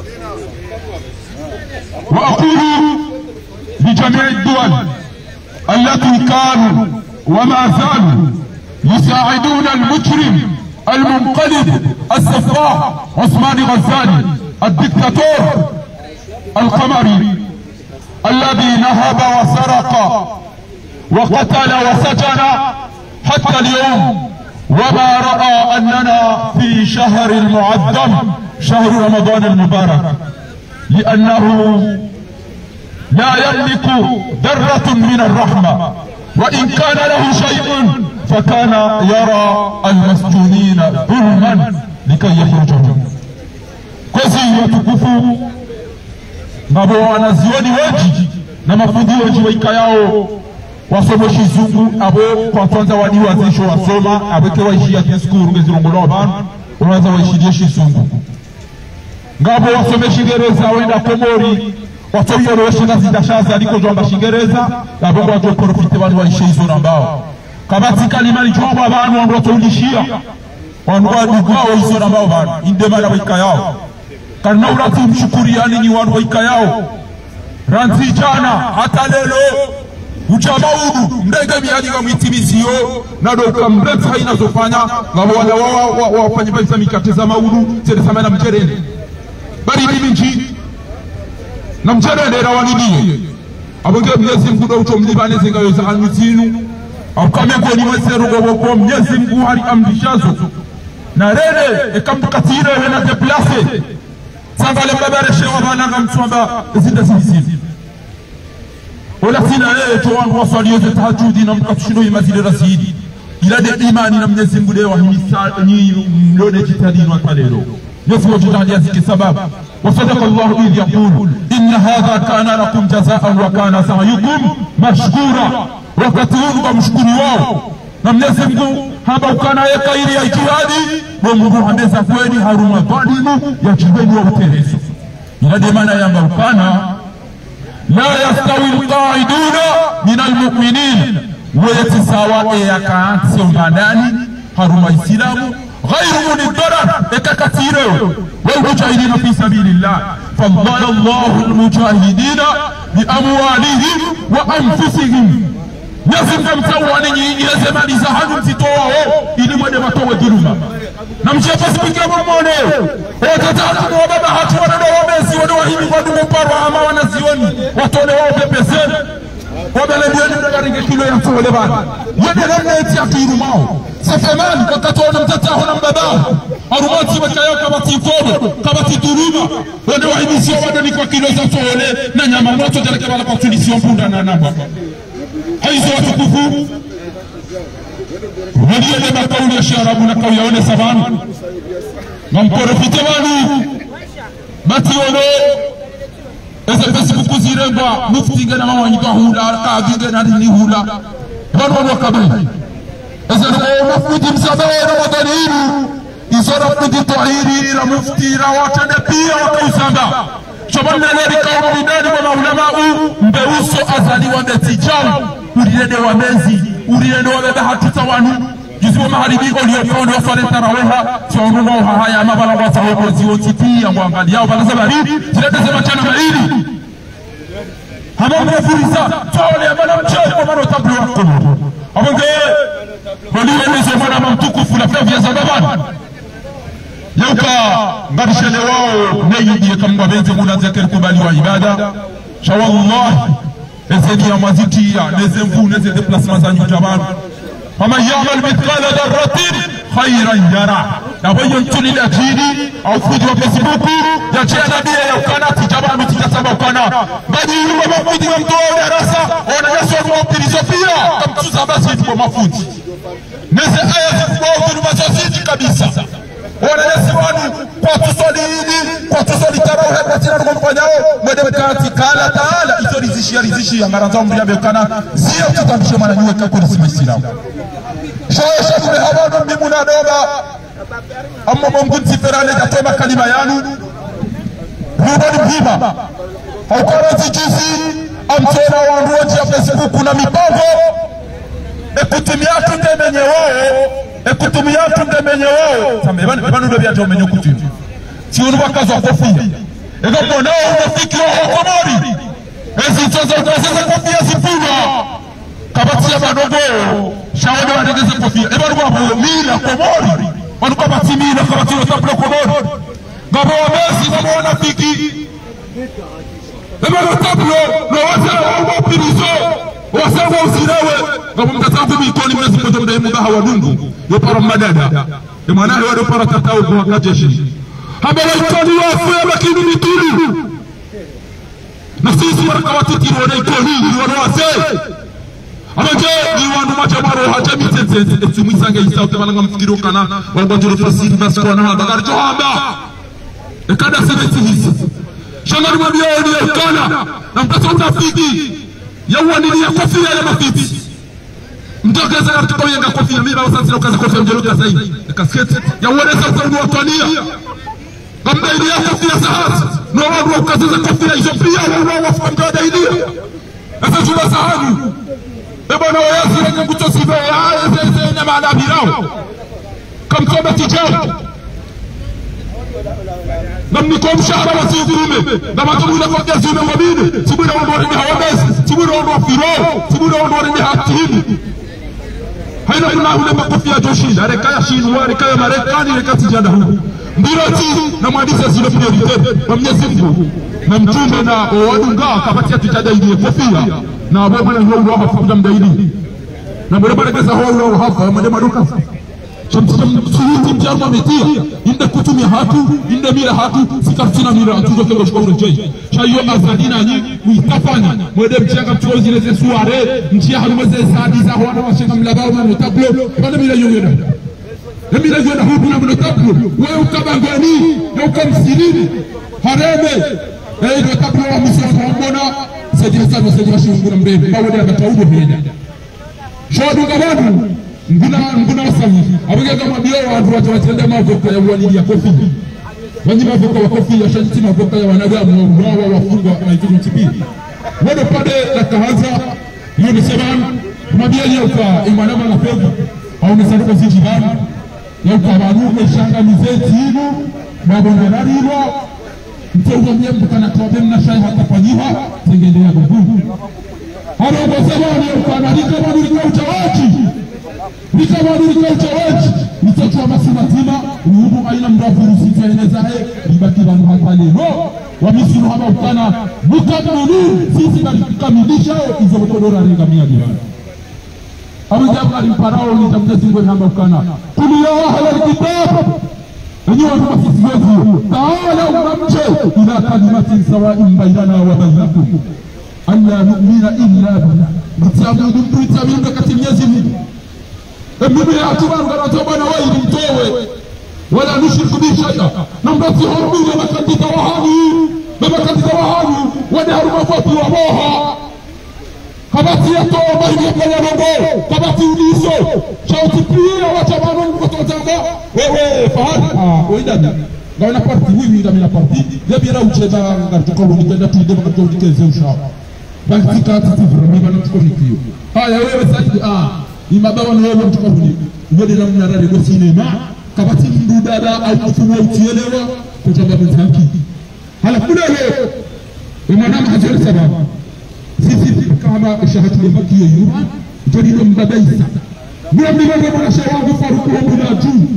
وأقول لجميع الدول التي كانوا وما زالوا يساعدون المجرم المنقلب السفاح عثمان غزالي الدكتاتور القمري الذي نهب وسرق وقتل وسجن حتى اليوم، وما رأى أننا في شهر المعظم شهر رمضان المبارك، لأنه لا يملك ذرة من الرحمة وإن كان له شيء فكان يرى المسجونين ظلما لكي يخرجوا. Kwezi watukufu ngabo wanazioni wengi na mafundi wengi waika yao wasomo shizungu abo kwa kwanza wadi wazisho wasoma abeke waishia kiskuru ngezirongolo abantu unaanza waishia shizungu ngabo wasome Shingereza wenda Komori watoyo washinga zidashaza aliko jomba Shingereza abo wajo profite wali waishe hizo nambao kabati kalimani jomba abantu wangu watulishia wangu wao hizo nambao bana indemala waika yao kana urati mshukuriani ni watu waika yao ranzi jana hata lelo uchabaudu ndege miadi ga mwitimizio na doka mrefu haina zofanya ngabo wala wao wafanye baisa mikate za maudu tele sama na mjerende bari bibi nji na mjerende rawanidie abonge Mwenyezi Mungu ndo utomlibane zingayo za anutinu akame ko ni mweseru go ko Mwenyezi Mungu hari amrishazo na rede ekamtukatire wena deplacer sangale mbabareshe wabana ngamtsomba zida zibisi wala sina yeye tu wangu waswalio za tahajudi na mkatushino imazile rasidi ila de imani na Mwenyezi Mungu leo himisa ni mlone jitadini wa talelo Yesu wajitalia ziki sababu وصدق الله إذ يقول إن هذا كان لكم جزاء وكان سعيكم مشكورا وكتون بمشكور واو na Mwenyezi Mungu hapa ukana ya kairi ya jihadi na Mungu hameza kweli haruma dhalimu ya jibeni wa utereso ila de maana ya ukana la yastawi alqaiduna min almu'minin wa yatasawa ya kaansi mbandani haruma islamu غير من الضرر اتكثيره والمجاهدين في سبيل الله فضل الله المجاهدين بأموالهم وأنفسهم يزم متواني يزم لزهد متواه إلي من متوى ظلما نمشي فسبك ممونه وتتعلم وبابا حتوانا ومسي ونوهيم ونمبار وعما ونسيوني وطولي وببسين وبلبيوني ونغارنك كيلو يمتوى لبان يدلن يتيقير معه سفمان وكتونا متتاهنا مباباه arumati wakayo kabati fodo kabati duruma wende wahimisia wadani kwa kilo za toole na nyama moto jaleke wala kwa tulisio mpunda na namba haizo watukufu waliende makauli ya sharabu na kauli yaone savanu na mkorofite wanu bati wano eze Facebook zirengwa muftinge na mawanyika hula kaagige na dini hula wanu wanu wakabili eze mafuti msabawe na wadaniru izora kuditohiri ila mufti ila watende pia wakausamba shobana leri kaumu bidani wa maulamau mbeuso azali wa mbetijamu urirede wa mezi urirede wa bebe hatuta wanu juzi wa maharibiko uliokauni wa swale taraweha siwanunga uhahaya mabala wa sahobo ziotiti ya muangali yao bala zabari zilete sema chana maili hama mwafurisa tuwale ya mana mcheli wa mano tablu wa kumu amonge waliwe nizo mwana mamtukufu na flavia za babani Yauka ngarishele wao neyi kama benze muna zekeri kubali wa ibada shawallahi ezeni ya maziti ya nezemvu neze deplasma za nyujaman fama yamal mithqala dharratin khayran yara na wayo ntuni la jini au fudi wa Facebook ya chena bia ya ukana tijaba mitikasaba ukana badi yuwa mafudi wa mtoa darasa ona yaso wa filosofia kamtuza basi kwa mafuti neze aya zikuwa dhuluma zazidi kabisa wanayesi wanu kwa tusoli hili kwa tusoli tarawih kwa tina nukumfanyao mwede mkati kala taala ito rizishi ya rizishi ya ngaranza umri ya beukana ziyo tutambisho mana nyuwe kako nisima isilamu shoe shakule hawanu mimuna doba amma mungunzi ferane katema kalima yanu rubani mhima haukarazi jizi amtona wanruoji ya Facebook na mipango ekutumia tundemenye wao ekutumia tundemenye wao sambe bana bana ndo byato menye kutu si unu bakazo kofia ego bona unafiki wa Komori ezi tozo tozo kofia sipuna kabati ya badogo shawodo wadegeze kofia ebo ndo babo mila Komori wanu kabati mila kabati wa tablo Komori babo wamesi babo wanafiki ebo ndo tablo no wasa wa pirizo wasawa usirewe ngabo mtatafu mikoni mwezi mmoja mdai mubaha wa dungu yopara madada emanahe wado para tatao kwa wakati shi habara itoni wafu ya makini mitulu na sisi warakawati kirone ikoni warwase amaje ni wandu machamaro haja mitsense etsimwisange isauta balanga mfikiro kana walgonjoro fasiri baskona bagar johamba ekada sebetihisi shangari mabioni ekana na mtaso unafiki yawani ya kofia ya mafiti mtokeza katika yenga kofia mimi baba sasa ukaza kofia mjeruka zaidi kasketi yawani sasa unawatania kama ile ya kofia sahati na wao ukaza kofia hizo pia wao wafuka daidia sasa tuna sahani ebona wayasi wenye kutosibe ya eze na maana birao kamtoba tijao namni kwa mshahara wa sizurume na matumuna kwa kia zume wabini sibuna wandwari ni hawamesi sibuna wandwa firo sibuna wandwari ni hatimu haina kuna ule makofia joshinda rekaya shinwa rekaya marekani rekati janda huu mbirati na mwadisa zile priorite wa mnyezi mfu na mtume na wadunga kapatia tujada ili kofia na wabwa na huwa uwa hafa mdaili na mbele barekeza huwa uwa hafa mwende maduka Suyuti mjarma metia inde kutumia hatu inde mira hatu sikartina mira tujo kego shkwa urejei chayo azadina nyi uitafanya mwede mchianga mchuko zineze suare mchia harumeze zadi za huwana washenga mlabao na notablo wane mira yungeda ya mira yungeda hudu na mnotablo wewe ukabangani na ukamsilini hareme ya ilo tablo wa misiwa mwambona sedi hasano sedi washinguna mrebe mawede ya bataudo mreda shwadu gabadu nguna nguna wasahi abage kama bio watu watu watenda mavoka ya wali ya kofi wanyi mavoka wa kofi ya shanti mavoka ya wanadamu wao wafungwa na hizo tipi wado pale takaanza hiyo ni seban mabia leo kwa imanama na pegu au ni sanduku zijibani ya kwa barume shanga mizeti hilo mabona rarilo mteuwa mnyembu kana tobe na shai hatafanyiwa tengendea gugu hapo kwa sababu ni kwa nalika maduri kwa utawachi nikawadurika uchawaji nitachua masimatima uhudu aina mrafuru sitaeneza he ibaki bandu hata leo wamisiru hama ukana mukamili sisi kamilisha izo mkodora ringa mia divani awijabu alimparao nitamja singwe hama ukana tuliyawa halal kitabu enyewa kama sisi wetu taala umamche ila kalimatin sawa'in bainana wa bainakum alla nu'mina illa billah mtabudu mtabudu katika Mwenyezi Mungu Mimi ya tubaru kana toba na wewe mtowe wala nushriku bi shay'a nambati hurumi na makandika wahabi na makandika wahabi wada haruma fatu wa moha kabati ya toba ile kwa mambo kabati ulizo shauti pia wacha mambo kutotanga wewe fahari ah oidani ngaona parti huyu ndio mina parti ya bira ucheza ngaritoka unikenda tuide makato unikeze usha basi kati tivurumi bana tukonikio haya wewe sasa ah imabawa ni wewe mtuka huni ngode na mnarare kwa sinema kabati mdudada au kufunua utielewa kwa sababu zaki hala kuna leo umanama hajari sababu sisi kama shahati ya maki ya yuha jodi ndo mbabaisa mwa mbilango mwana shawangu faruku wa muna juu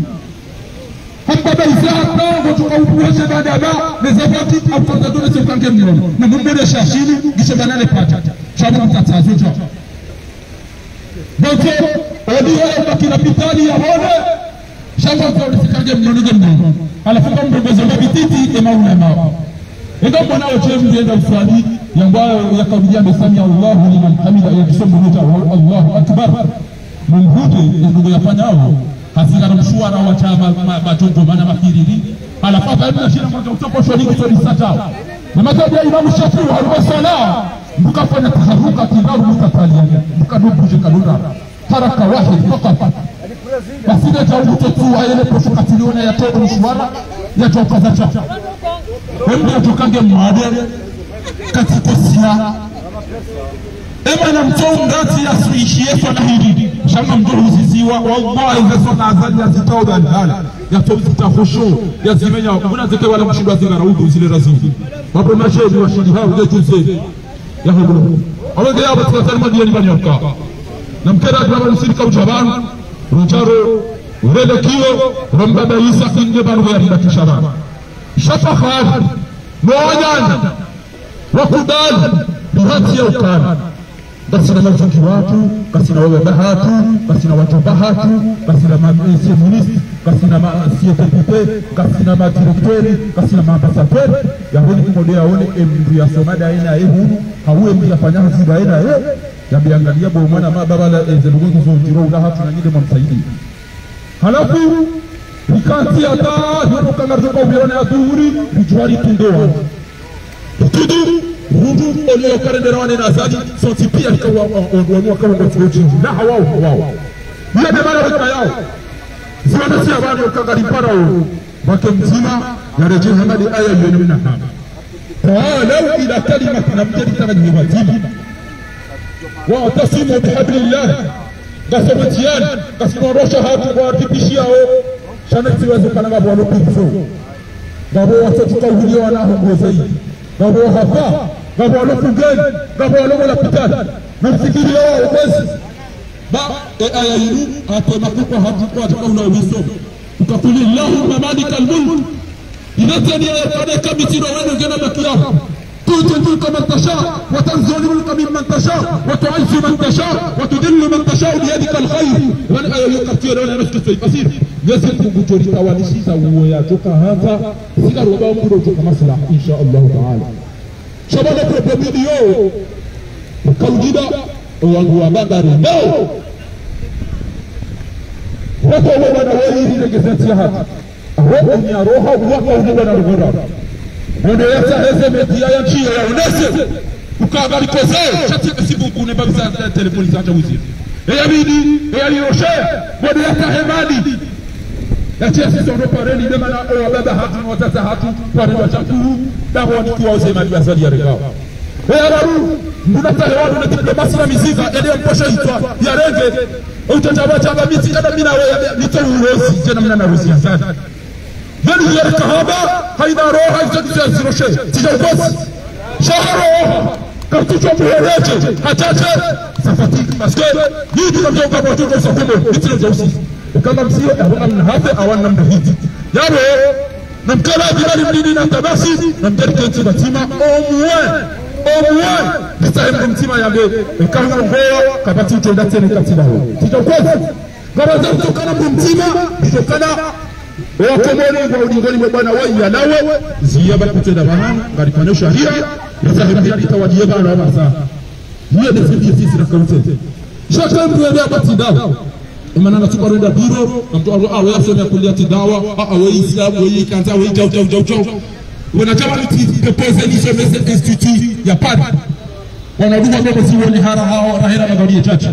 hambabaisa hata watuka upuwashe badaba nezabati au kwanza dole sekange mnono na mbele shashini gishe banane pata shabu mtatazo chao Bote, odi wala makina pitali ya hone Shamba kwa ulisikage mnonige mnono Alafuka mbrombozo mabititi ema ulema Ega mwana wache mjenda uswali Yambayo yakawijia mesami Allahu liman hamida ya kisombu nuta Allahu akbar Mumhute ya ndugu yafanya hao Hasika na mshuara wa chama majongo mana makiriri Alafaka emu na shina mwaka utoko shwali kitori satao Na mataja imamu shafiru haruwa sala Mukafanya taharuka kibaru mutatalia Mukanubuje kalura Haraka wahid fakat Basida jaubu tetuwa ele profukatiliona ya todo mshuara Ya joka za cha Hemdi ya jokange mwade Katiko siya Ema na mtou mdati ya suishi yesu na hidi Shama mdoro uziziwa Wallahi zeso na azali ya zitao da nhala Ya tobi zita khusho Ya zimenya Muna zeke wala mshindu wa zingara ugu zile razili Wapo mashevi wa shidi hao Zetu zedi Ya hulu Awege ya batika talima diya ni bani waka Na mkera kwa msirika ujabani Rujaro Urele kiyo Rambaba isa kinge banu ya hida kishaban Shafa khari Mwanyana Wakudali Bihati ya ukana basi na mafungi watu, basi na wewe bahatu, basi na watu bahatu, basi na mamonsieur ministre, basi na monsieur député, basi na madirecteur, basi na ambassadeur, ya honi kumodea honi emri ya somada aina ya hunu, hawe emri ya fanya haziba aina ya, ya biangalia bo mwana mababala ezelugungu zonjiro ulahatu na nyide mwamsaidi. Halafu, nikanti ata, hiyo kangarzoka ubione aduri, ujuari tundewa. Tudu, Rundu olio karendera wane nazadi sonti pia likawa onduanua kawa ngotuoji na hawao hawao ya bebara wika yao ziwana siya wani ukangaripara o wake mzima ya rejea hamadi aya yenu na hama ta'alau ila kalimati na mjadi tana jiwatili wa atasimu bihablillah gasometiani gasinorosha hatu kwa artipishia o shana siwezo kananga bwano pinso gabo watotuka uhulio wanaho ngozei gabo hapa gabo alofungeni gabo alomola pitani na msikiri wao ukwezi ba e aya yinu atema kupa hatu kwa ataka unawisomu ukakuli Allahumma malikal mulk inatani ya kane kamitino wenu gena bakiyah تؤتي الملك من تشاء وتنزع الملك ممن تشاء وتعز من تشاء وتذل من تشاء بيدك الخير وانا يكفي ولا نفس السيف يزيد بجوري تواليشي سويا توكا هذا سيغار وبا مبرو توكا مصلح ان شاء الله تعالى شباب البروبيديو كالجدا وانغوا بانداري نو وتو وانا ويري نجساتي هات روحو يا روحو وقو وانا رغدا Mwendo yata heze media ya nchi ya unese ukagari kozeo chati kasibuku ne babisa telefoni za wiziri eya bidi eya liroshe mwendo yata hemadi ya chesi sono pareni de mana o baba hatu no tata hatu kwa ndio chatu dawo ni kwa usema ni asali ya rekao eya baru mbona tahewa na diplomasi na miziga ende mposho itwa ya rege utatawa chaba miti kada mina wewe nitaurosi jana mna na rusi sana Yeni yeri kahaba, hayda roha izadise ziroshe, tijalbos, shaharo, kartucho muhereje, hachache, safatiki, maske, yidi na mjauka mwatuko sakumo, mitilo jausi. Ukama msiyo, ahuna mnahafe, awana mdahiti. Yaro, na mkala jirali mnini na tabasi, na mjeri kenti batima, omwe, omwe, bisahe mtima yambe, ekahu mgoyo, kabati utendate ni katina ho. Tijalbos, gabaza utokana mtima, bitokana, wakomoni kwa ulingoni mbwana waya nawe ziyaba kutenda bana ngalifanya sharia yasahibi kitawajie bana basa hiyo ndio sisi na kaunti shaka mtu yeye abati dawa imana na tukarenda biro mtu awe asome kulia tidawa awe islam awe kanza awe jau jau jau jau wanachama ni pesa ni semester institute ya pad wanadua mambo sioni hara hao rahira magalie chacha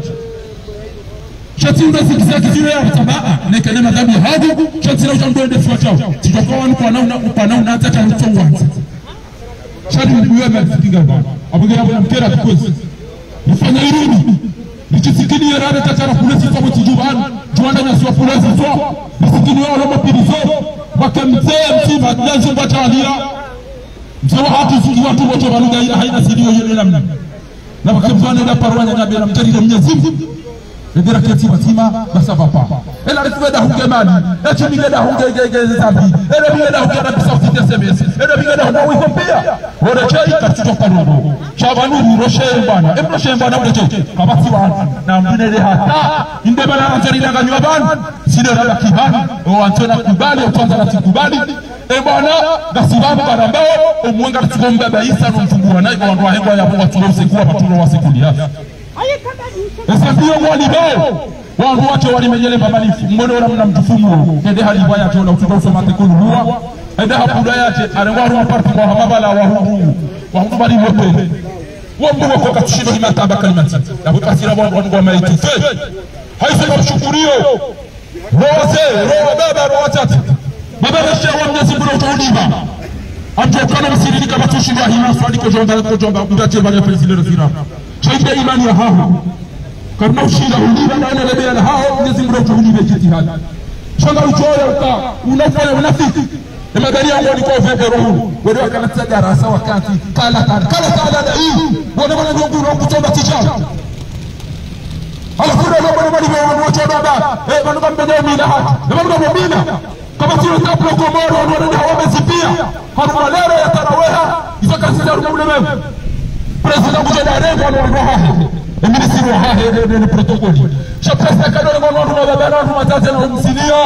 Shati unasikia kiziwe ya tabaa nekene madhabi hadu shati na ujambo fuatao tutakuwa ni kwa naona upana unaanza tangu wanza shati mbuya mfikinga baba abugera bwana mkera because nifanya irudi nichisikini ya rada tatara kulesi kwa mtijubani juanda na sio kulesi so nisikini wao na mapilizo wakamtea mtima nyanzo batalia msawa hatu siki watu wote waluga haina sidio yule namna na wakamfanya na parwanya na bila mtari mnyezimu Ndira keti batima basava pa. Ela rifeda hungemani. Echi migeda hungegege zambi. Ela migeda hungeda bisafti S M S. Ela migeda hunga wikompia. Wode chei katuto kanudo. Chabanu roshe mbana. Em roshe mbana mdeche. Kabati wa na mbinele hata. Inde bana anzari na ganywa ban. Side raba kibani. O antona kubali o kwanza na tikubali. E bana gasibabu barambao o mwenga tugomba baisa no mfungua na iko ndo hengo ya Mungu tulose kuwa patulo wa sekulia. Esafio mwali bao wangu wake walimenyele babalifu mbona wana mna mtufumu ende hali baya tona utukoso matekulu huwa ende hapuda yake arewaru aparti kwa hamabala wa huru wa huru bali wote wambu wako katushindo himataba kalimati na bukasira wangu wangu wa maitufe haise kwa mshukurio roze roa baba roa tati baba rasha wa mnyezi mbuna utaudiba amtokana msiridi kama tushindo wa hima swadi kujomba kujomba mbate bali ya felizile razira shaida imani ya hahu karna ushida uliba na unalebea na hao Mwenyezi Mungu utuhulibe jitihadi shanga uchoyo uka unafanya unafiki emadari yangu ni kwa vile roho wewe wakanata darasa wakati kala kala kala kala na hii wana wana ndugu na kutomba tijara alafu ndio bwana bwana bwana wote baba eh bwana bwana mimi na haki na bwana mimi kama sio taplo komoro wana hawamezipia hapo leo ya taraweha hizo kazi za rumule wewe president kuja na rengo na roho mzuri wa hahe ni protokoli chapesa kadole ngono ndo babana ndo mazazi na umsinia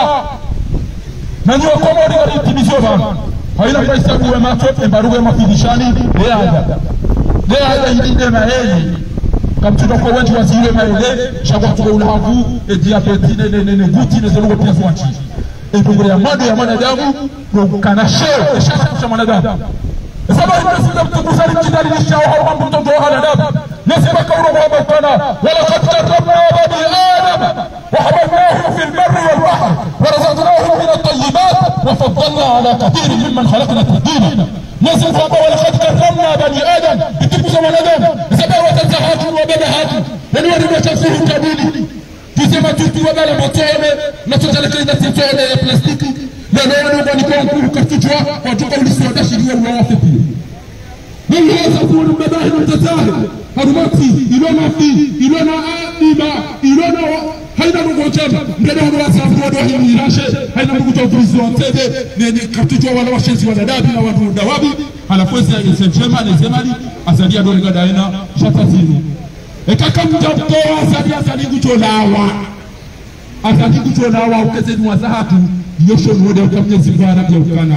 na nyo komodi wa timizio bana haina pesa kuwe macho embaruwe mafidishani leaza leaza ilinde maeli kamtuka kwa wengi wasiwe maele shagwa tuko ulahavu e diabeti ne ne ne guti ne zolugo pia zwanchi e tungure ya mado ya mwanadamu kana sheo e shaka cha mwanadamu sababu tunasema tukusali kidali ni shao au mambo mtoto wa haladabu nasema kauro kwa mabana wala katika kabla bani adam wa hamalnahu fi al-barr wal-bahr wa razaqnahum min at-tayyibat wa faddalna ala kathir mimman khalaqna tafdila nasema kwamba wala katika kabla bani adam tukuza mwanadamu sababu watazahatu wa babahatu wani waliwachafuru kabili tusema tutu wa bala matone na tutalekeza titone ya plastiki na leo ndio kwa kuru kafujwa watoka ulisonda shiria unawafe pia mimi hasa kuona mbabahi na mtazahi harumati ilona fi ilona adiba ilona haina ndugu chama mbele wa wasafu wa hii rashe haina ndugu tofauti wa tede ni kafujwa wala washenzi wa dadabi na watu dawabi alafuzi ya sema ni zemali asadia dole gadaina shatazini ekaka mjamtoa asadia asaligu cholawa asaligu cholawa ukeze ni wazahatu yosho mwode ukamnyezi mvara bia ukana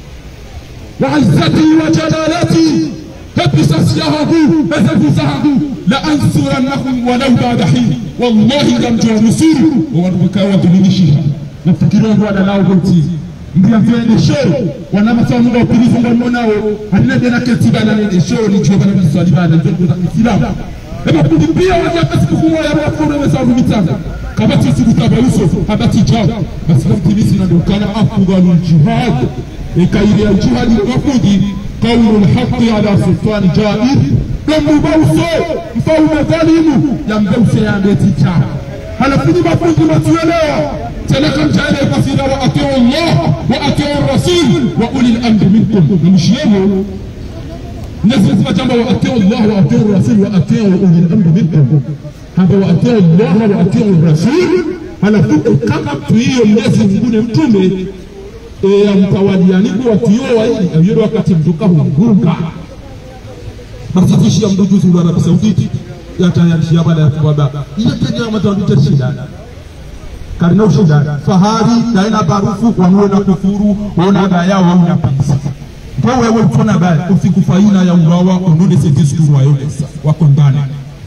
wa izzati wa jalalati hepi sasi yahagu ezefu sahagu la ansurannahum walau ba'da hin wallahi gamjwa nusuru wa wadukawa wadulimishiha nafikiri wangu wadalao goti mbia mfende show wanamasa munga upilifu mwanao hadina dena ketiba na nende show ni jua bana mswali bada njoku za isilamu ema kundi pia wajaka siku kumwa ya wakuna wesawu mitanga kabati siku tabaruso habati jao basi kamtimisi na dukana afghalu jihad ikaili ya jihad wafundi qawlu alhaqi ala sultan jair domu bauso mfaume dhalimu ya mbeuse ya ndeti cha halafuni mafundi matuelewa تلكم جاءنا كثيرا وأطيعوا الله وأطيعوا الرسول وأولي الأمر منكم نمشيهم نزل جنبه وأطيعوا الله وأطيعوا الرسول وأطيعوا أولي الأمر منكم هذا وأطيعوا الله وأطيعوا الرسول على فوق كما تيجي الناس يقولون متومي mtawaliani kuwatio waili yule wakati mtuka hunguka masitishi ya mdujuzi wa Arabia Sauditi yatayarishia baada ya kubaba yote ni matawalita shida karina ushida fahari daina barufu wanuwe na kufuru wana gaya wa unapisa kwa wewe mtona baya usikufaina ya uwawa unode se diskuru wa yolesa wako ndani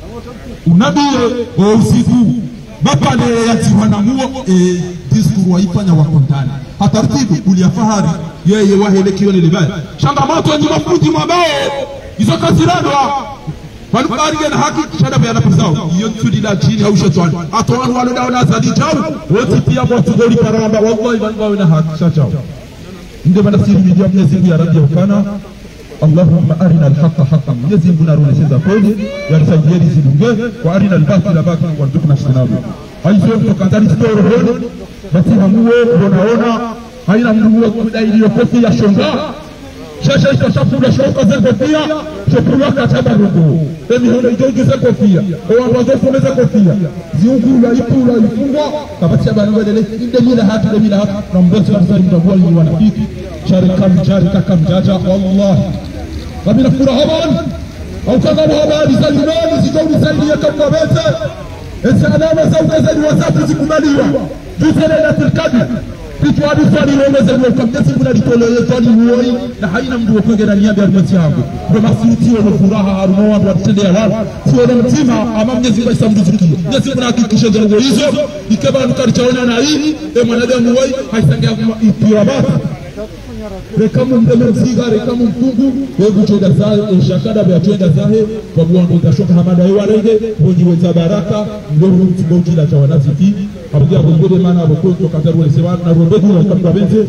unabie o usiku bapa le yati wanamuo e diskuru wa ifanya wako ndani hatartibu ulia fahari yeye wahele kione libaya changamoto ni mafuti mabao hizo kaziradwa walukari na haki shada bayana pazao hiyo tudi la chini au shetani atwan wale dawa na zadi chao wote pia kwa tugoli karamba wallahi wangawe na haki chao ndio bana siri video Mwenyezi ya Rabbi ukana Allahumma arina al-haqqa haqqan Mwenyezi Mungu narudi sasa kweli yalisaidia zidunge wa arina al-batila batilan warzuqna istinabu aizo tukandani toro honi basi hamuwe unaona haina mnunua kudai ile kofi ya shonga shasha itashafura shoka za kofia chokula kataba rungu emi hono ijojo za kofia o ambazo fumeza kofia ziungu la ipula ifungwa kabati abantu badele inde mila hatu de mila hatu na mboto wa mzari mtavua ni wanafiki sharika mjarika kamjaja wallahi kabila fura haban au kama habari za limani zijauni zaidi ya kama bete esa alama za ukazani wasafu zikubaliwa juselena tilkadi kitu hadi swali lomeza kwa kamjesi kuna ditolele swali huoi na haina mdu wakwege na niambi alimati yangu kwa masuti wa furaha harumo watu watendea wala sio na mtima ama mnyezi kwa isamu duzukia mnyezi kuna hakikisha zango hizo ikeba nukari chaona na hii e mwanadamu wai haisangea ipirabata rekamu mbele mziga rekamu mkungu webu chenda zahe shakada bya chenda zahe kwa buwangu utashoka hamada hewa rege bonji weza baraka mdoru mtuboji la chawanaziki abuja bongode mana aboko toka zaru wale sewa na rombedu na kamka benze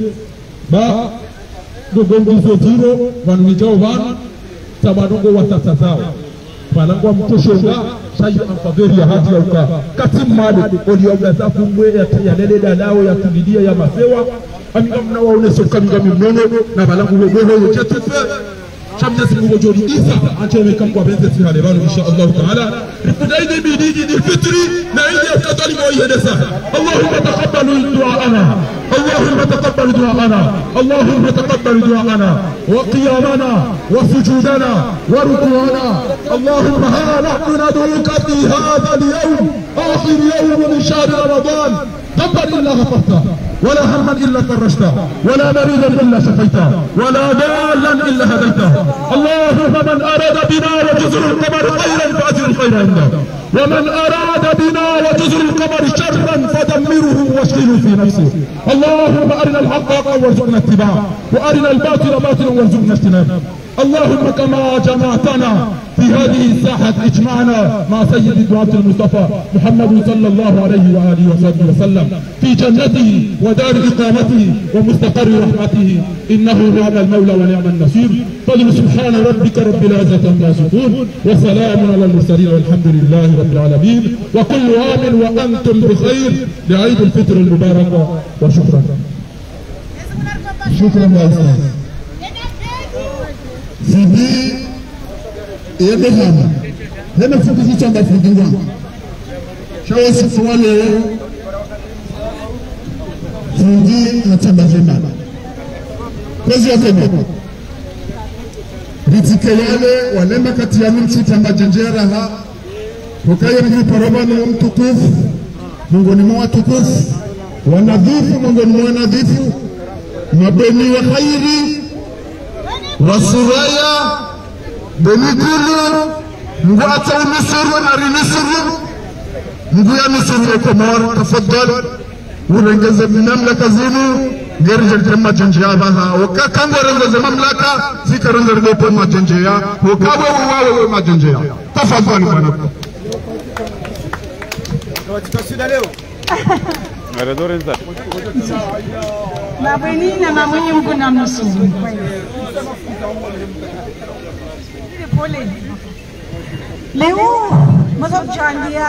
ba dogongo hizo ziro wanu nijao vanu tamadongo watata zao palangwa mtoshonga shayu amfaveri ya hati ya uka kati mali olioga zafu mwe ya lele dalao ya kulidia ya mafewa amiga mna waone soka miga mimono na balangu wegoho yochetufe shamnezi Mungu jori isa anchome kam kwa benze tihale bano insha Allah taala ripudaidi bidiji di fitri na idi akatali mo yedesa Allahumma taqabbal du'ana Allahumma taqabbal du'ana Allahumma taqabbal du'ana wa qiyamana wa sujudana wa ruku'ana Allahumma ha nahnu nad'uka fi hadha al-yawm akhir yawm min shahr ramadan ذنبا إلا غفرته ولا هما إلا فرجته ولا مريضا إلا شفيته ولا ضالا إلا هديته اللهم من أراد بنا وجزر القمر خيرا فأجر الخير عنده ومن أراد بنا وجزر القمر شرا فدمره واشغله في نفسه اللهم أرنا الحق حقا وارزقنا اتباعه وأرنا الباطل باطلا وارزقنا اجتنابه اللهم كما جمعتنا في هذه الساحة اجمعنا مع سيد الدعاة المصطفى محمد صلى الله عليه وآله وصحبه وسلم في جنته ودار إقامته ومستقر رحمته إنه نعم المولى ونعم النصير قل سبحان ربك رب العزة عما يصفون وسلام على المرسلين والحمد لله رب العالمين وكل عام وأنتم بخير لعيد الفطر المبارك وشكرا. شكرا يا أستاذ. Sidi yede hama hema fukuzi chamba fukuzi shawo sifuwale fukuzi na chamba zema kwezi wakene bitike yale walema kati ya mchi chamba jenjera ha kukaye mji parobani wa mtukufu mungoni mwa tukufu wanadhifu mungoni mwa nadhifu mabeni wa khairi wasuraya benitulu ngu ata unisuru na rinisuru ngu ya nisuru eko mawar tafadhal urengeze mamlaka zinu gerje jema jenje ya baha waka kango rengeze mamlaka zika rengeze lepo majenje ya wakawe uwawe majenje ya tafadhali bwana Tukasikasida leo Maradoreza Mabenina mamunye mkuna mnusuzu leo mazabjandia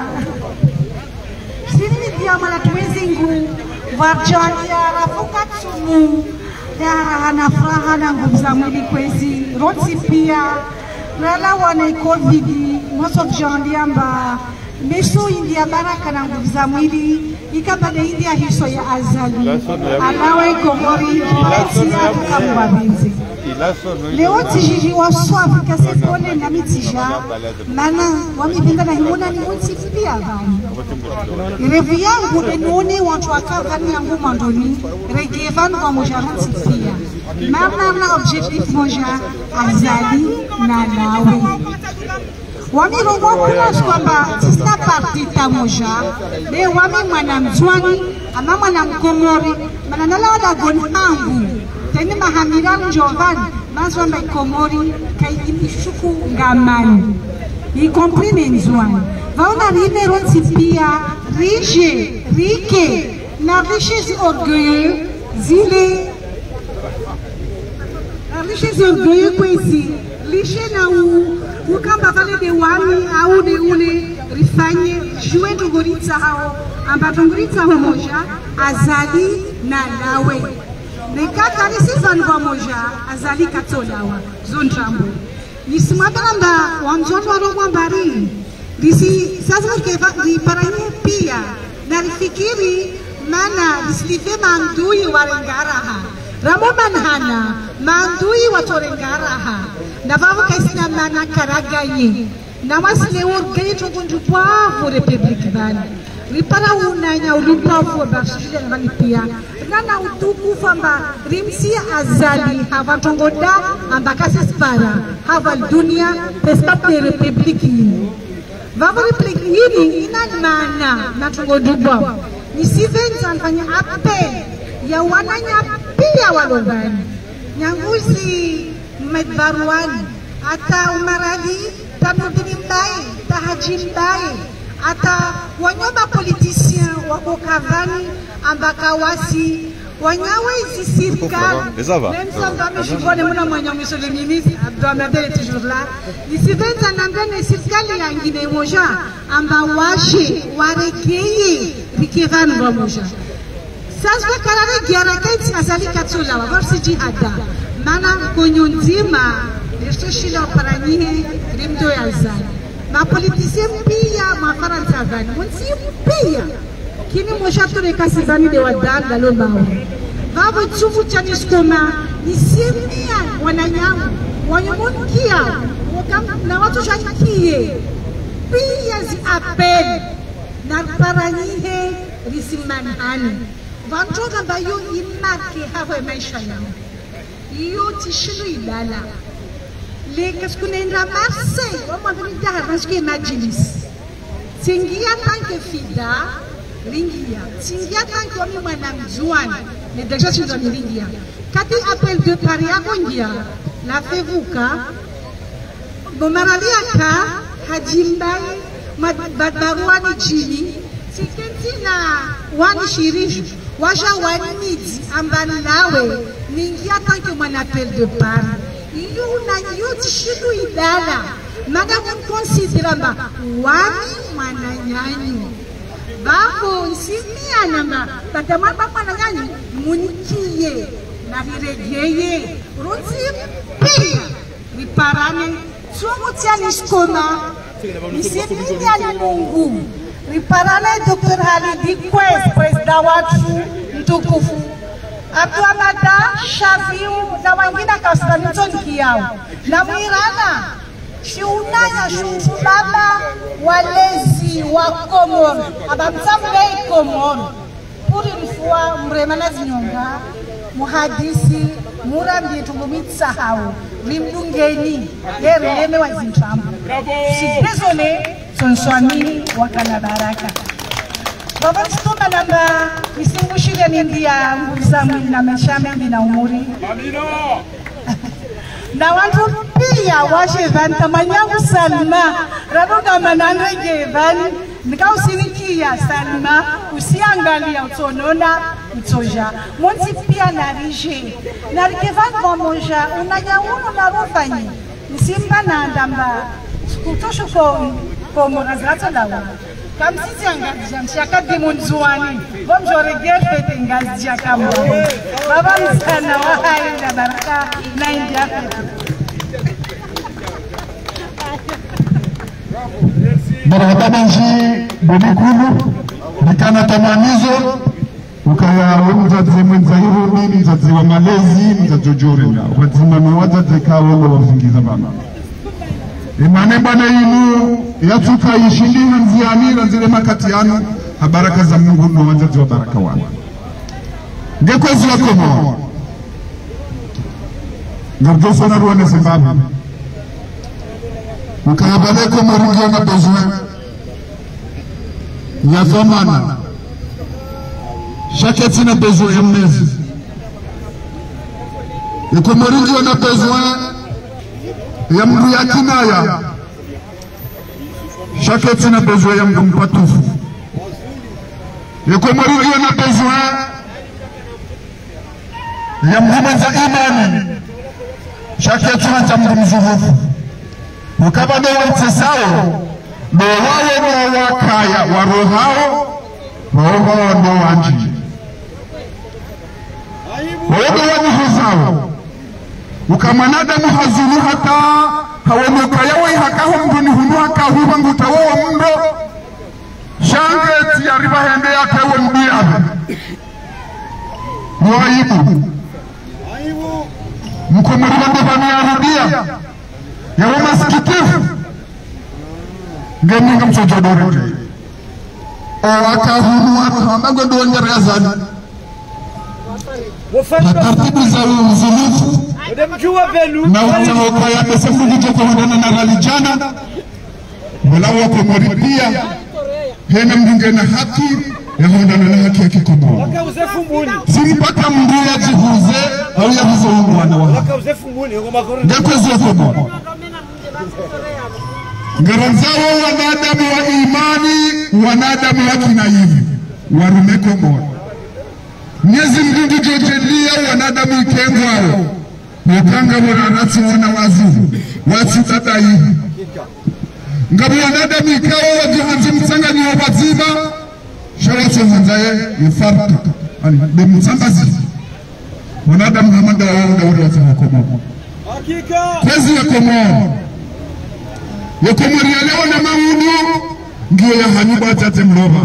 sini dia mala tuwezingu varjandia rafuka tsumu yara hana furaha na nguvu za mwili kwezi roti pia rala wana covid mazabjandia mba meso india baraka na nguvu za mwili ikabada india hiso ya azali alawe komori tia tukamwa benzi leo tijiji wa swavi kase pole na mitija mana wamipinda na himona ni mwiti pia vani revu yangu enuone watu wakavani yangu mandoni regevanu wa moja mwiti pia mama na objectif moja azali na nawe wamirongo kuna kwamba sista parti tamoja le wami mwana mzwani ama mwana mkomori mananala wada gonangu teni mahamira njovani mazwa mba ikomori kaidimi shuku ngamani ikomprime nzwani vauna rime ronsi pia rije rike na riche zi orgueilleux zile na riche zi orgueilleux kwezi riche na u ukamba vale de wani au de ule rifanye jue tunguritsa hao amba tunguritsa hao moja azali na nawe nekaka nisifa nwa moja azali katolawa zonjambo nisimabamba wamzoni warongwa mbari nisi sasa keva riparanye pia na rifikiri mana rislife mandui warengaraha ramo manhana mandui watorengaraha na vavu kaisina mana karagaye na wasile urgei tukunju pavu republiki bani ripara unanya ulupavu wa bashile na bani pia nana utukufu amba rimsia azali hava tongoda amba kasi spara hava dunia pespapte republiki ini vavu republiki ini ina mana na tongodubwa nisivenza nfanya ape ya wananya pia walobani nyanguzi medbaruani ata umarali tanudini mbaye tahaji mbaye ata wanyoba politisien wako kavani ambaka wasi wanyawe isi sirkal même sans dame je vois le mona mwenye monsieur le ministre Abdoulaye est toujours là ici venza nandane sirkal ya ngine moja amba washe warekeye rikevan wa moja sasa karare giara kaiti azali katula wa versi jihada mana konyo nzima Esto shila paranihe rimdo yazani. Ma politisien pia ma Faransa zani. Monsi pia. Kini moshato ne kasizani de wadanda lo bao. Babo tsufu chanis koma isemia wananyamu wanyamunkia wakam na watu shakie. Pia zi apel na paranihe risimanhani. Vantoka bayo imake hawe maisha yao. Iyo tishiru ilala. Lekas kunenda Marseille, wama vinida haranske majilis. Tingia tanke fida, ringia. Tingia tanke wami mwana mjuani, ne deja chizoni ringia. Kati appel de Paris akongia, la fevuka, bomaralia ka, hajimbai, madbaruani chini, sikentina wani shiriju, washa wani midi, ambani lawe, ningia tanke mwana appel de Paris. Iyo na iyo tishidu idala. Mada mkonsideramba wani mwananyanyu. Bako isimia nama. Batamar bako mwananyanyu munikiye na hiregeye. Roti pia riparane. Tuomutia niskoma. Isimia ni mungu. Riparane Doktor Halidi Kwes. Kwes dawatu mtukufu. Abduamada Shafiu na wengine kauskanitoni kiyao. Na mwirana shiunanya shufubaba walezi wa Komoro. Abamsamlei Komoro. Puri mfuwa mremana zinyonga. Muhadisi murambi tungumitsa hao. Rimdungeni. Yere yeme wa zintramu. Sidezole sonswami wakana baraka. Baba tuma namba nisingushile nindia nguzamu na meshame na umuri. Amino. Na watu pia washe vanta manyangu Salma. Radoga manandrege vani nikausinikia Salma usiangalia utonona utoja. Monti pia narije. Narikevani mamoja unanyauno na rofanyi. Nisimba na ndamba kutosho kwa kwa morazrato lawa. Comme si tu engages, je suis à quatre démons zouani. Bon, je regarde fait engager diakamo. Baba msana wa hayo na baraka na india. Baraka banji bomikulu nikana tamanizo ukaya mzazi mwenza hiro nini mzazi wa malezi mzazi jojorina wazima ni wazazi kawo wafingiza bana. Imane bana yinu yatuka yishindina nziani na zile makati yanu baraka za Mungu na wazazi wa baraka wana. Ngekwezi wa Komoro. Ngerjoso na ruwane Zimbabwe. Mkayabale Komoro ngiyo na bezwe. Nyafamana. Shaketi na bezwe ya mnezi. Komoro ngiyo na bezwe ya mdu ya kinaya. Shaketi na bezwe ya mdu mpatufu. Komoro ngiyo na bezwe ya mdu mwenza imani. Shaketi na mdu mzuhufu. Ukabane wantesao no wawe no wakaya warohao waohao no wanji waogo wanihuzao ukamanada muhazuru hata hawanuka yawe hakaho mbuni hunu hakahuwa ngutawo wa mndo shange tiyariba hende yake wa mbiabe mwaibu mkumuriwa ndivani ya rudia yawe masikitifu ngeninga mchojodorete owakahunu waruhamagwe duongerezani na taratibu za uzulufu na utaoka yake sefundike kwa wadana na ralijana walawa Komori pia hena mdunge na haki ya wadana na haki ya Kikomoro simpaka mdu ya jihuze au ya huzo ungu wana waha ngekwezi ya Komoro Ngaranzao wanadamu wa imani, wanadamu wa kinaivu, warume Komoro. Nyezi mgundu jojelia wanadamu ikengwao, wakanga waranati wana wazu, watu tataivu. Ngabu wanadamu ikawa wajihanzi mtanga ni wabazima, shawatu wanzaye yufarta, ani, demutamba zi. Wanadamu hamanda wa wanda wada watu wa Komoro. Kazi ya Komoro ya Komoro ya leo na maudu ngiyo ya Hanyuba Tate Mloba.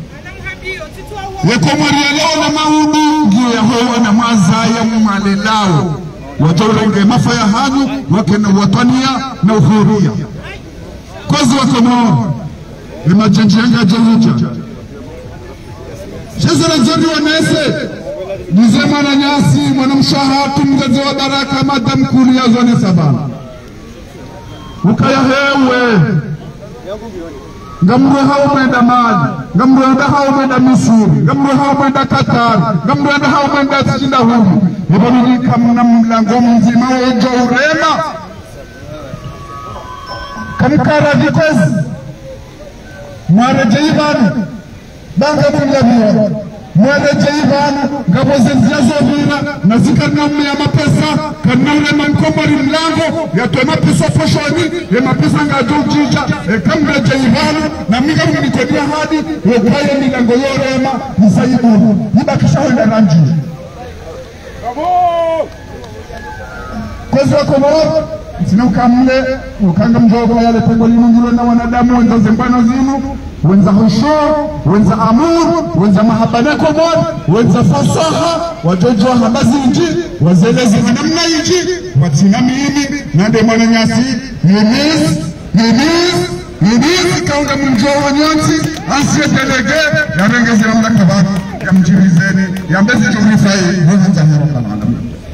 Ya Komoro ya leo na maudu ngiyo ya hoa na mazaya mmalelao watolenge mafa ya hanyu wakena watania na uhuria. Kazi ya Komoro ni majenjenga jehuja Shazara zodi wa nese Nizema na nyasi mwanamshahatu mgazi wa baraka madam kuli ya zone sabana Ukaya hewe Ngamru hao mwenda Mali Ngamru hao mwenda Misiri Ngamru hao mwenda Qatar Ngamru hao mwenda Sijinda huu Ibonini kamna mlango mzima ujo urema Kamkara vikozi Mware jaibani Banga mungabia Mwere jaivanu, ngabo zenziazo vira, nazika namme ya mapesa, kanaule mankomari mlango, ya tuwe mapesa foshoni, ya mapesa nga jujija, e kamre jaivanu, na miga mnikodia hadi, yokaye milango yorema, nisaibu, iba kisha huenda ranji. Kwezi wa Komoro, sina ukamle, ukanga mjogo yale tengo linu njilo na wanadamu, wenza zembano zinu, wenza husho, wenza amur, wenza mahabane Komoro, wenza fasaha, wajojwa hambazi inji, wazelezi manamna inji, watina miini, nande mwana nyasi, yunis, yunis, yunis, kaunga mjogo nyonsi, asiye delege, ya rengezi ya mlaka bako, ya mjirizeni, ya mbezi jurifai, wenza hero kalana.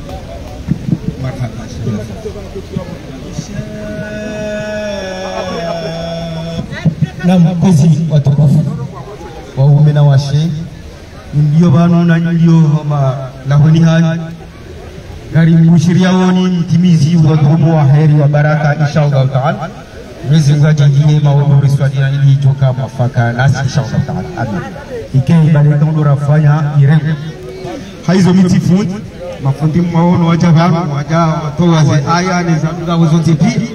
Na mkozi watukufu waume na washe ndio banu na ndio homa lahoni hali gari mshiria woni mtimizi wa dhubu wa heri wa baraka inshallah taala mwezi ngajingie maono riswadina ili joka mafaka nasi inshallah taala amin ikei bale tondo rafanya irem haizo mitifundi mafundi maono wajavamu waja watowaze aya ni zanduga wozote pili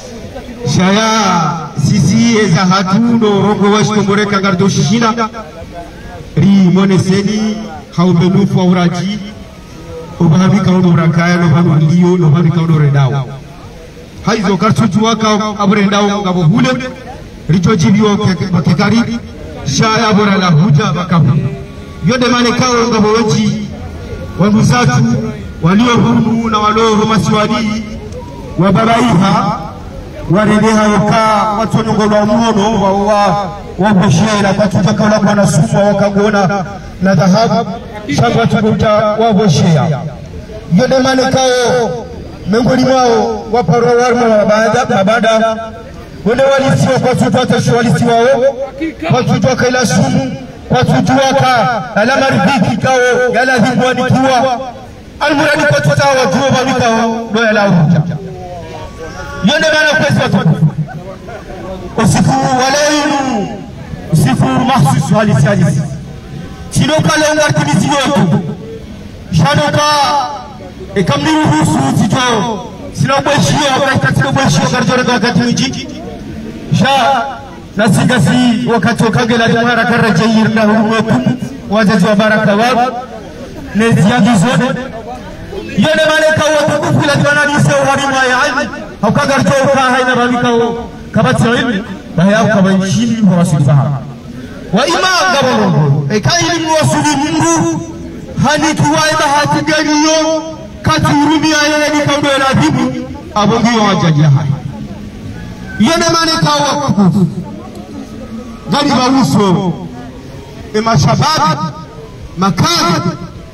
Shaya sisi eza hatuno rongo washko moreka gardo shishina ri moneseni haubenu fa uraji obahabi kauno urakaya no banu liyo no banu kauno redao haizo kartutu waka abrendao ngabo hule richo jibiwa kekari shaya bora la huja bakahu yode mane kao ngabo wechi wanguzatu walio hunu na walio masiwadi wababaiha waredeha yoka watonongo lwa mwono wa waboshera kwatuja kaula kwa nasumwa wakagona na dhahabu shangwa tukuta waboshera yode mane kao mengoni mwao waparwa warma wabada mabada wende walisiwa kwa tutua tashu walisi wao kwa tutua kaila sumu kwa tutua ka alama ribiki kao yala hibu wanikiwa almuradi kwa tutua wajuwa wabikao doya la uruja yonde mana kwezi watukufu usifu walenu usifu mahsusu halisi halisi sinoka leo ngartimizi yotu shanoka ekamniru husu tito sinobweshio wakati sinobweshio garjore kwa wakati mjiki sha nasigasi wakati wakagela dimara karajair na hurumekum wazazi wa baraka wabu neziadi zote yonde maleka watukufu ila diwananise uharima ya almi haukagar jauka haina babikao kabati ilmi bahaya kabanshini wa rasulullaha wa ima gabono e kaili mwasuli Mungu hani tuwae bahati ganiyo katurumia yeye ni kaudo la dhibu abongiwa wajajia hai yene mane kawa kukufu gani bauso e mashabab makadi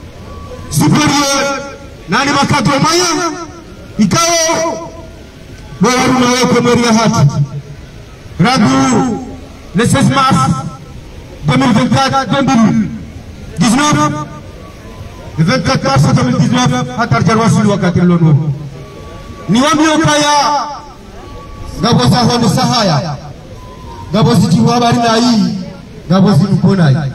superior nani makato maya ikao Boaruna wako Maria Hati Rabu le seize mars deux mille vingt-quatre deux mille dix-neuf le vingt-quatre mars deux mille dix-neuf hatar jarwasulu wakati lono ni wambio kaya gabo za hono sahaya gabo ziti habari na hii gabo zinukona hii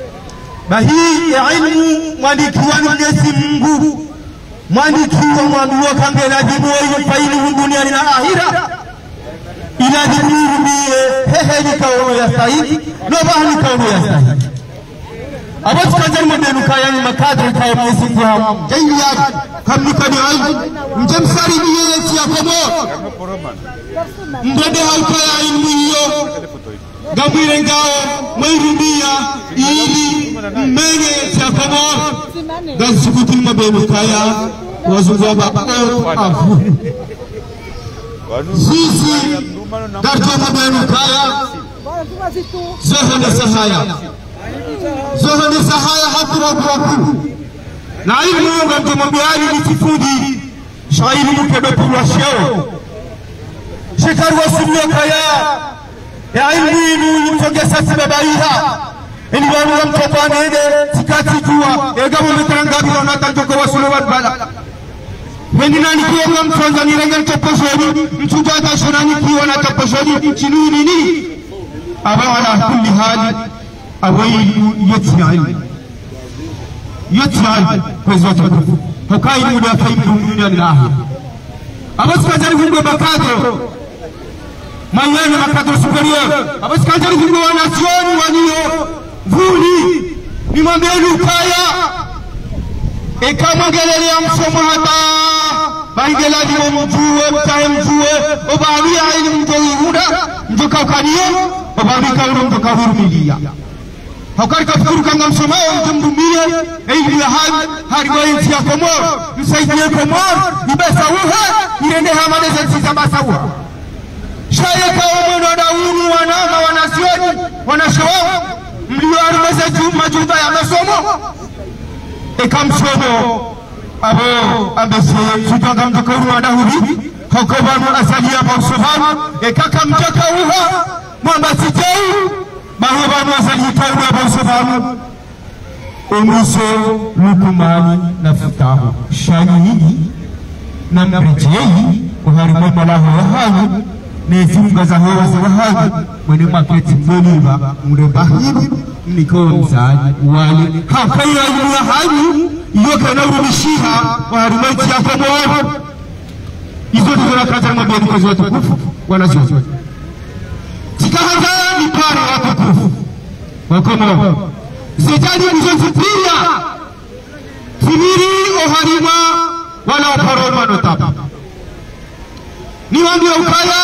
bahi ya ilmu mwandikiwa ni Mwenyezi Mungu mwandikiwa mwambiwa kangela jibu hiyo faili duniani na ahira ila jibu mie hehe ni kauno ya sahihi no bahani kauno ya sahihi abas kanjar modenu kayan makadre kay mesin ya jayya kam ni kadi ay njam sari ni yesi akomo ndede halkaya ilmu yo gambire ngao mayrubiya ili menye si akomo dan sukutin mabenu kaya wazunga ba afu sisi darjo mabenu kaya zohane sahaya zohane sahaya hatura kwa na ilmu ngamto mabiali ni kifudi shairi mkedo pulwa sheo shekaru wasimyo kaya ya ilmu inu mtogesa sibabaiha ini wanu ngamto kwa nede tikati juwa egamu mitarangabi wanata njoko wasulu wadbala wendi nani kiyo ngamto nzani rengen toposhodi mchujata shonani kiyo na toposhodi chinu nini aba ala kulli hali awailu yatma'il yatma'il kwezwata kufu hokai muda faimu dunia lilahi abas kajari hungo makadro mayana makadro superior abas kajari hungo wanasioni waniyo vuli ni mambelu kaya eka mangelele ya msomo hata baingela diwo mjuwe mtahe mjuwe obali ya ili mjowi huda mjoka ukaniyo obali kauro mjoka hurumilia Hakari kafikuru kanga msomao mtumdumbie Eili ya hali hariwa inti ya Komor Msaidie Komor Ibesa uha Irende hamade zensi basa uha Shaye kaumono daunu wanama wanasioni Wanashawamu Mliwa arumeze majuba ya masomo Eka msomo Abo ambese Sujanga mtoka uru wadahuri Hakobanu asali ya mausohanu Eka kamtoka uha Mwamba siteu Mahubanu asalitau ya bonsobamu Onuso lukumani na futahu Shayini na mrejei Uharimo malahu wahagu Nezimunga za hewa za wahagu Mwene maketi mweniba Mrebahiru Mniko mzaji Wale Hakaira ilu wahagu Yoke na urumishiha Uharimo iti ya komoru Izo tukuna kaza mabeni kwa zote kufu Wanazote Tikahaza ni pare watukufu Wakomo Zetani mzofutia Timiri oharima Wala uporoma notapa Ni wambia ukaya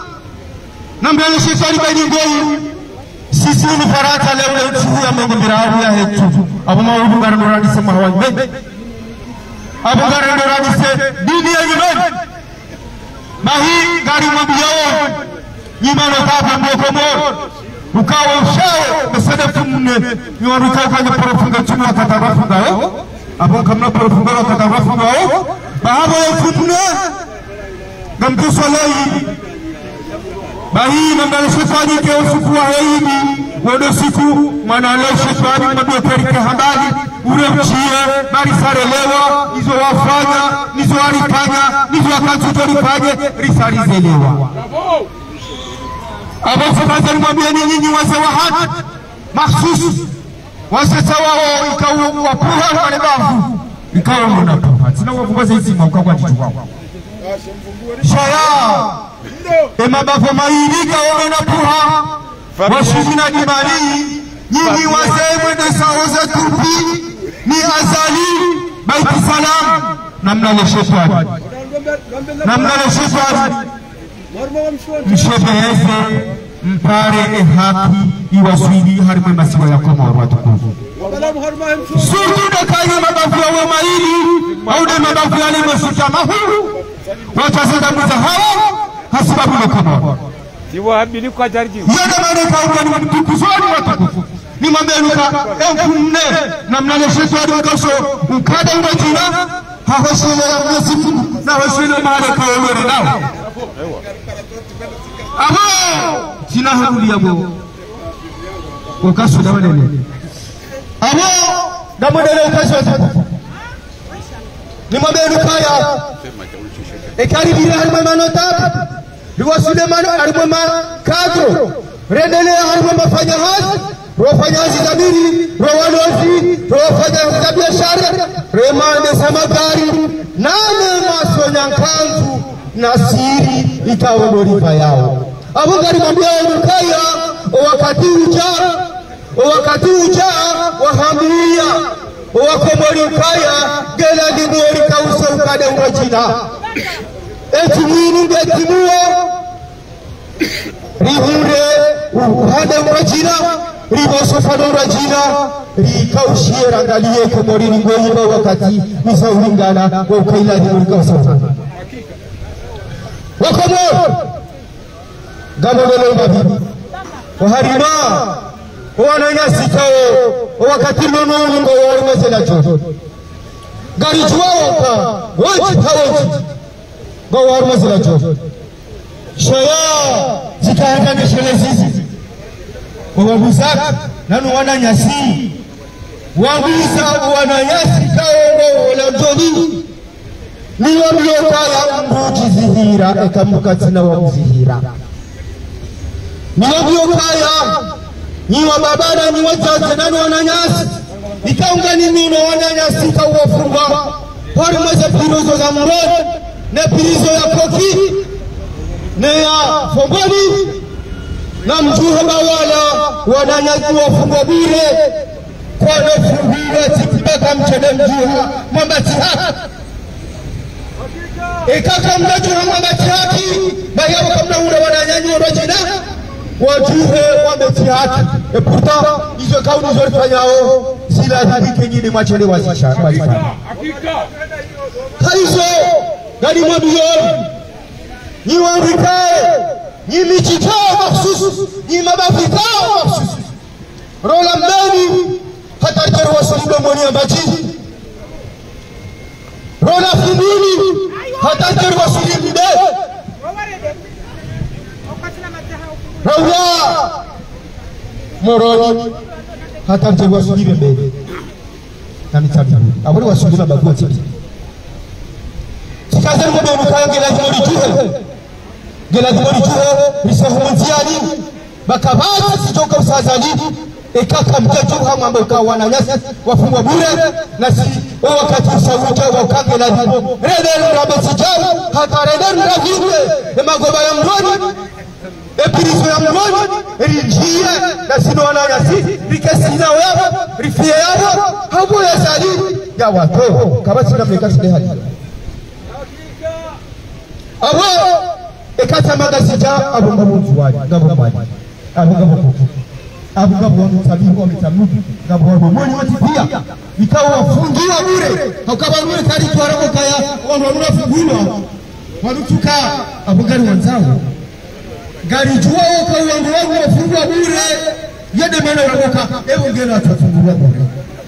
Nambele shetani baini ngoi Sisi ni farata leo uchuhu ya mungu mirahu ya hetu Abu maudu garanurani se mahawani Abu garanurani se dini ya yumen Mahi gari mabiyao Nyimano tapa mbokomor Ukawa ushao Mesede fumne Nyimano ukawa kanya porofunga chunu wakatarafunga yo Abu kamna porofunga wakatarafunga yo Bahabo ya fumne Gamtuso lei Bahi nangale shetani ke usiku wa heidi Wado siku Mana leo shetani Madu perike habari Ure mchie Bari sare lewa Nizo wafanya Nizo warifanya Nizo wakansuto rifanye Risari zelewa Abafu kaza nimwambia ni nyinyi wase wa haki Makhsus Wase sawa ikawa wapuha wale bafu Ikawa mnapuha Sina wafungoza hizi mauka jitu wao Shaya Ema bafu mailika wamenapuha Washizina jimali Nyinyi wase mwende saoza tupi Ni azali Baiti salam Namna le shetani Namna le shetani Mshebeheze mpare haki iwaswidi harime masiwa ya Komoro watukufu Surtu dakayi mabafu ya wamaili Aude mabafu ya lima suta mahuru Watazeda mzahawa Hasibabu na Komoro Siwahabili kwa jarji Yada maneka ukani mtukuzoni watukufu Ni mambeluka Mne na mnale shetwadi wakaso Ukada unajina Hahosile ya mnesifu Na hosile mahaleka wawere nao Abo Sina haruli yabo Ukaso damadele Abo Damadele ukaso watukufu Ni mabelu kaya Ekari bila harima manotap Liwa Suleiman harima kadro Rendele harima fanya hazi Rofanya hazi zamiri Rowalozi Rofanya hazi za biashara Remande samagari Nane maso nyankanzu Nasiri ikawa morifa yao Abu gari mambia umukaya Wakati uja wakati uja wahamia wakomori ukaya gela dimori kausa ukade umajina eti mwini ngetimuo rihure uhade umajina riboso fado umajina rikaushie rangalie komori ngoyiba wakati nisa uhingana wa ukaila dimori kausa ukade wakomori gabogelo babibi waharima wananyasi kao wakati nono ngo wari mesela jo gari juwa ka wochi tawochi ngo wari mesela jo shaya zikaanga ne shele zizi wabuzaka nanu wananyasi wabuza wananyasi kao ngo wala jodi ni wamyoka ya mbuji zihira ekambuka tina wabuzihira ni wamyoka ya ni wa babana ni wazazi nani wananyasi nikaungani mino wananyasi kwa wafunga pari mweze pirizo za mrodi ne pirizo ya koki ne ya fomboni na mjuhe bawala wananyasi wafunga bure kwa nefungire tikibaka mchede mjuha mwambati haki ekaka mnajuha mwambati haki bayabu kamna ule wananyanyi warojina wajuhe wameti haki et pourtant izo kauni zori fanyao zila dhibike nyini machele wazisha walifanya kaizo gani mwabiyon ni wangikae ni michikao maksusu ni mabafikao maksusu rola mbeni hata jero wasulido mwoni ambachi rola fumini hata jero wasulido Rawa moroni hata mtego wasulibe mbele na mitabu aburi wasulibe bagua tipi sikaze ngombe mkaange lazima ulijuhe lazima ulijuhe risahumuntiani bakabati sitoka usazali ekaka mtetu hama ambao kwa wananyasi wafungwa bure na si wakati usawuta wakange lazima redelu rabesijau hata redelu rabinde emagoba ya mroni epirizo ya mroni rinjie na sino wananyasi rikesina wewe rifie yao habu ya zali ya watu kabati na mekasi de hali awo ekata magasija abu mamunzu wali ngabo mwali abu ngabo kuku abu ngabo mtabibu mtabibu ngabo mwali watipia ikawa wafungiwa bure hakaba mwe kali twarago kaya wanwa fungiwa walutuka abu gari wanzao gari juo kwa wangu wangu wafungwa bure yede mena wakoka ewe ngena atafungwa bure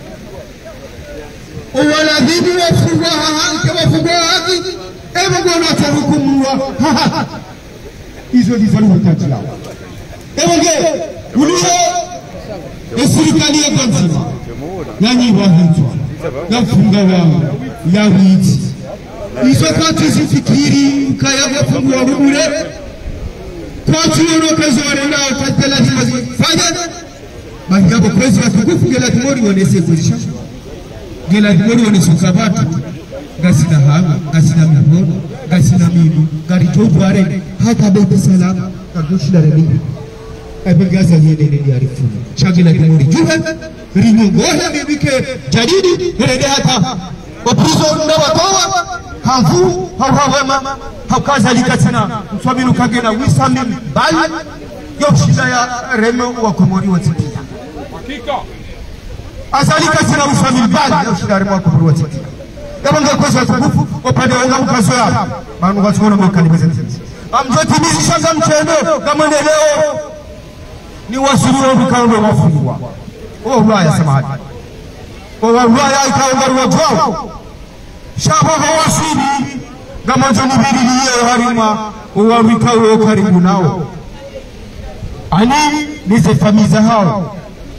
uwala hivi wafungwa haha kama wafungwa haki ewe ngena atahukumwa hizo ndizo wakati lao ewe nge uliyo esirikali ya kanzima nani wahitwa na funga wangu ya witi hizo kati zifikiri ukaya wafungwa bure kwa tuyo kazore na katela timazi fanya manjabo kwezi watukufu gela timori wanese kuzisha gela timori wanese kabatu gasina hanga gasina mihoro gasina mimi gari tobu are hata bebe salama kadoshila rebi ebe gaza yene ni arifu chagila timori juhe rinyo gohe bibike jadidi rede hata wapizo na watoa hamfu hawawema haukazalika tena mswabinu kagena wisami bali yopshida ya remo wa komori watipia hakika azalika tena wisami bali yopshida ya remo wa komori watipia yabanga kwezi watukufu upande wenga mkazo ya manu watukono mwakalibeze amjoti mizi shanga mchendo gamone leo ni wasuru mkaombe wafungwa uwa ulaya samahati uwa ulaya ikaombaru wajwao shabo hawasiri gamanzo nibiri niye harima uwawika uwe karibu nao ani nize famiza hao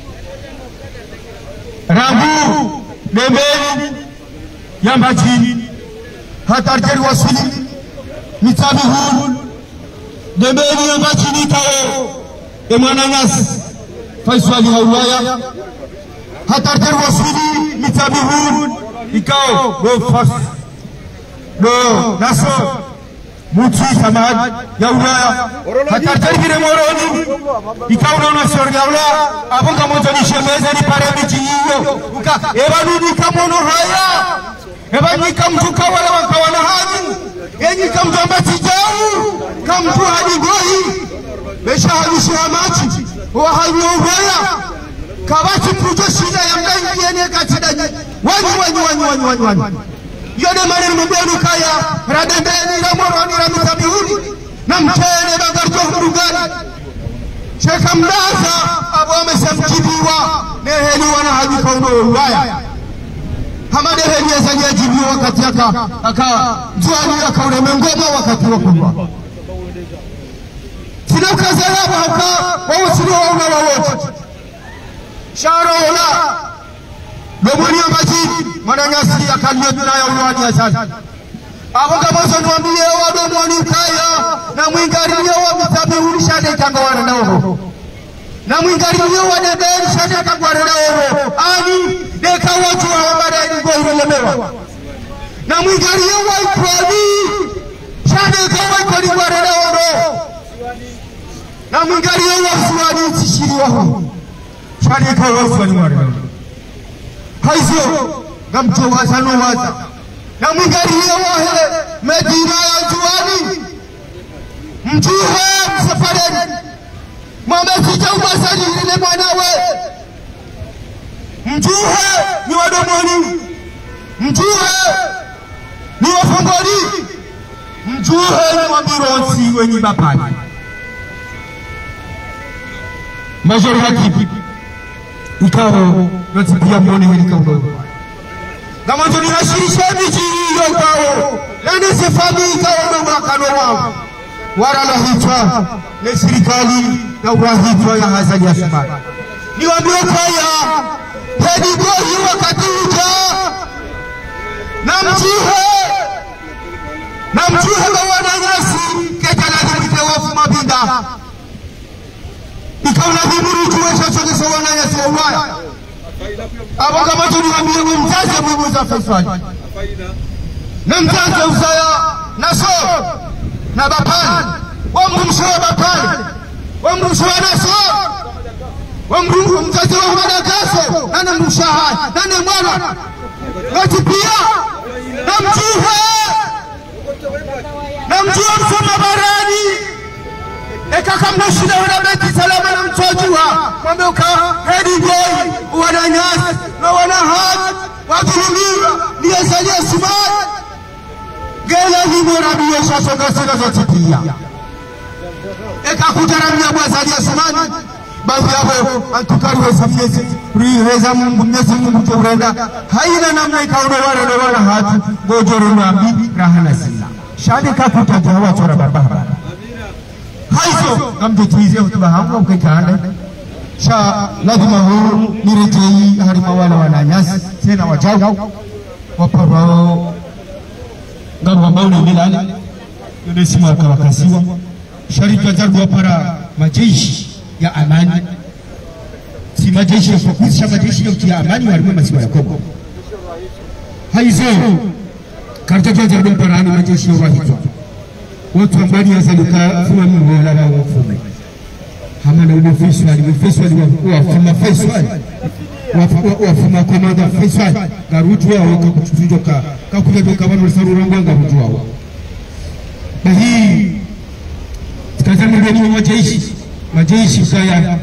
rambu dembeli yambachini hatarjeri wasili mitabi huru dembeli yambachini kao emwana nyasi faiswali haulaya hatarjeri wasili mitabi huru ikao do fast do naso mutu samad ya ulaya hata targire moroni ikauna na sorga ula abonga moto ni shemeza ni pare bichiyo uka ebanu ni kamono haya ebanu kamtuka wala wakawana hadi yenyi kamtomba tijau kamtu hadi goi besha hadi shamati wa hadi ubaya kabati puto shida ya mdangi yene katidani wani wani wani wani wani wani yode maneno mbenu kaya radendeni la moroni la mtabihuni na mchele bagarjo mrugani sheka mdaza abo amesamjibiwa neheli wana hadi kauno ulaya hamade heli yazanya jibiwa wakati yaka akawa juani akaune mengoma wakati wakulwa sina ukazalabu haka wawusili wauna wawote sharo ola domoni ya majidi mananyasi ya kanyetuna ya ulwani ya sasa Aboga mozo nwambie wa domoni kaya na mwingarinyo wa mitabi ulishade kangwana na oho na mwingarinyo wa debeni shade kangwana na oho ani deka watu wa wabare ngoyi lemewa na mwingarinyo wa ikwani shade kangwana kwa ngwana na oho na mwingarinyo wa suwani tishiri waho shade kangwana kwa ngwana na oho haizio gamcho wasano waza na mwingarinyo wa Medina ya juani mjuhe msafareni mwamefika umasani nile mwanawe mjuhe ni wadomoni mjuhe ni wafungoni mjuhe ni wamironsi wenye mapani majori haki ikao notipia mwone helika udogo kama tunashirisha miji hiyo kwao nani sifami kwao na makano wao wala lahitwa na serikali na urahitwa ya Hassan Asmani niwaambie kaya hadi gohi wakati uja na mjihe na mjihe wa wananyasi keta lazima itawafu mabinda ikaona vimuru tuwesha chokesa wananyasi wa Ulaya abo kama tuliwaambia mzazi Mungu za Faisal na mzazi usaya na so na bapani wamrumshwa bapani wamrumshwa na so wamrumshwa mzazi wa madagaso na namshahai na mwana watu pia na mjuha na mjuha msoma barani eka kama shida wana beti salama na mtojua mwambe uka hedi goi wananyasi na wanahati wadhulumiwa ni Hassan Asmani gela vimora biosha soka soka zote pia eka kutaramia kwa Hassan Asmani baadhi hapo antukari weza miezi riweza Mungu miezi Mungu tuurenda haina namna ikaona wale na wala hatu gojoro na bibi rahana sina shade kakuta jawa chora baba haizo kamtuize hotuba hangu ukikanda sha lazima huru nirejei harima wala wananyasi tena wajao waparao ngabu ambao ni milani yule simu akawakasiwa sharika zangu wapara majeshi ya amani si majeshi ya fokusha majeshi ya amani walimwe masiwa ya Kongo haizo kartaka zangu wapara majeshi ya wahitwa watu ambani ya zaluka fuwa mwela wa wafume hamana ule Faisal ule Faisal wafuma Faisal wafuma komanda Faisal garutu wao kakutujoka kakuja joka wanu sarurangwa garutu wao na hii tukazama ndani majeshi majeshi saya